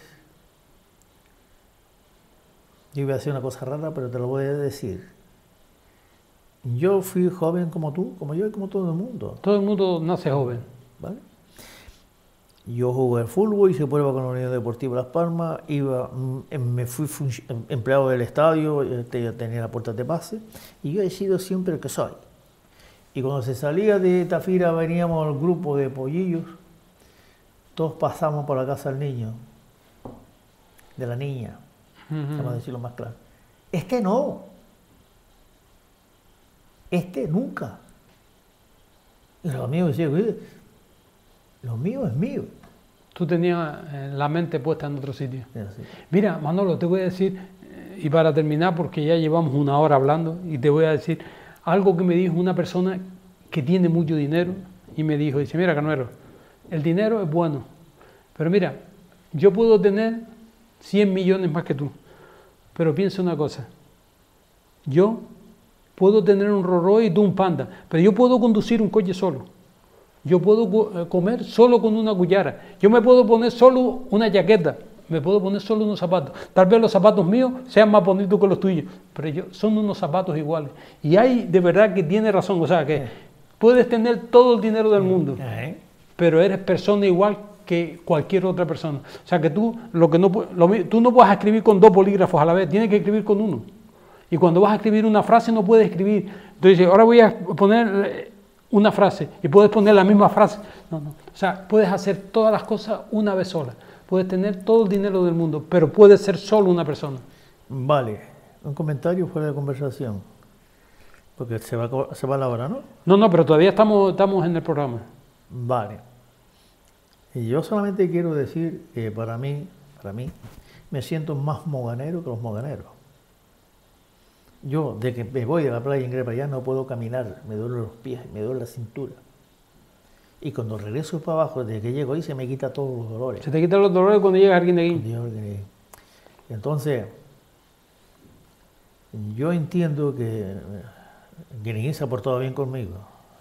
yo iba a decir una cosa rara, pero te lo voy a decir. Yo fui joven como tú, como yo y como todo el mundo, todo el mundo nace joven. ¿vale? Yo jugué al fútbol, hice prueba con la Unión Deportiva Las Palmas, iba, mm, me fui func- empleado del estadio, eh, te- tenía las puertas de pase, y yo he sido siempre el que soy. Y cuando se salía de Tafira veníamos al grupo de pollillos, todos pasamos por la casa del niño, de la niña, vamos a decirlo más claro. Este no, este nunca. Y los amigos decían, "Oye, lo mío es mío". Tú tenías eh, la mente puesta en otro sitio. Y así. Mira, Manolo, te voy a decir, eh, y para terminar, porque ya llevamos una hora hablando, y te voy a decir algo que me dijo una persona que tiene mucho dinero, y me dijo, dice, mira, Carnero, el dinero es bueno, pero mira, yo puedo tener cien millones más que tú, pero piensa una cosa, yo puedo tener un Rolls Royce y tú un Panda, pero yo puedo conducir un coche solo. Yo puedo co- eh, comer solo con una cuchara. Yo me puedo poner solo una chaqueta. Me puedo poner solo unos zapatos. Tal vez los zapatos míos sean más bonitos que los tuyos, pero yo, son unos zapatos iguales. Y hay de verdad que tiene razón. O sea, que puedes tener todo el dinero del mundo, ¿Eh? pero eres persona igual que cualquier otra persona. O sea, que tú, lo que no, pu- lo mi- tú no puedes escribir con dos bolígrafos a la vez, tienes que escribir con uno. Y cuando vas a escribir una frase no puedes escribir. Entonces, ahora voy a poner eh, una frase y puedes poner la misma frase. No, no. O sea, puedes hacer todas las cosas una vez sola. Puedes tener todo el dinero del mundo, pero puedes ser solo una persona. Vale, un comentario fuera de conversación. Porque se va, a- se va la hora, ¿no? No, no, pero todavía estamos, estamos en el programa. Vale. Y yo solamente quiero decir que para mí, para mí, me siento más moganero que los moganeros. Yo, de que me voy de la playa en Grepa ya no puedo caminar, me duelen los pies, me duele la cintura. Y cuando regreso para abajo, desde que llego ahí, se me quita todos los dolores. Se te quitan los dolores cuando llega alguien de aquí. Dios, que- Entonces, yo entiendo que Guirín se ha portado bien conmigo.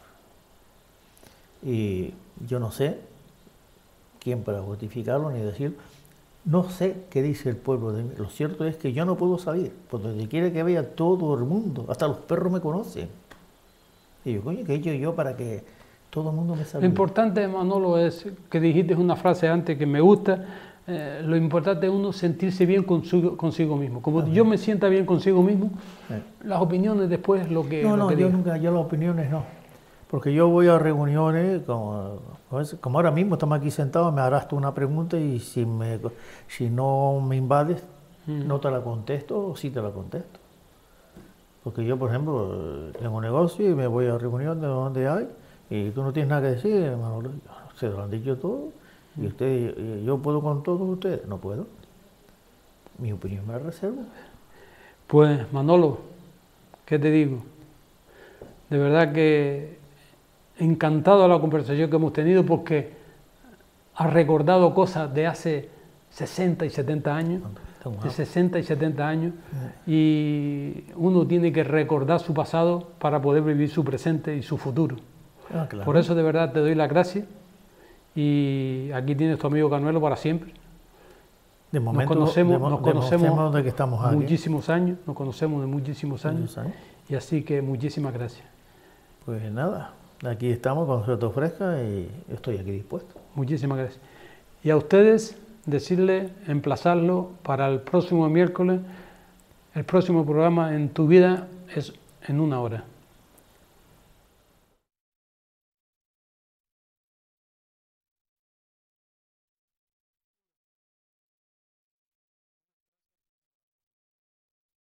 Y yo no sé quién para justificarlo ni decir, no sé qué dice el pueblo de mí. Lo cierto es que yo no puedo salir, por donde quiera que vaya todo el mundo, hasta los perros me conocen. Y yo, coño, ¿qué he hecho yo para que todo el mundo me Lo salude? importante, Manolo, es que dijiste una frase antes que me gusta. Eh, lo importante es uno sentirse bien consigo, consigo mismo. Como Ajá. yo me sienta bien consigo mismo, Eh. las opiniones después lo que, No, lo no, que yo diga. nunca, yo las opiniones no. Porque yo voy a reuniones, como, como ahora mismo estamos aquí sentados, me harás tú una pregunta y si, me, si no me invades, Mm. no te la contesto o sí te la contesto. Porque yo, por ejemplo, tengo un negocio y me voy a reuniones donde hay y tú no tienes nada que decir, Manolo, se lo han dicho todo y ustedes, yo puedo con todos ustedes, no puedo. Mi opinión me la reservo. Pues Manolo, ¿qué te digo? De verdad que encantado de la conversación que hemos tenido porque has recordado cosas de hace sesenta y setenta años, de sesenta y setenta años, y uno tiene que recordar su pasado para poder vivir su presente y su futuro. Ah, claro. Por eso de verdad te doy las gracias y aquí tienes tu amigo Canuelo para siempre. De momento, nos conocemos, de mo- nos de conocemos momento de que estamos aquí. muchísimos años, nos conocemos de muchísimos años, Muchos años. y así que muchísimas gracias. Pues nada, aquí estamos cuando se te ofrezca y estoy aquí dispuesto. Muchísimas gracias. Y a ustedes decirle, emplazarlo para el próximo miércoles, el próximo programa En tu vida es en una hora.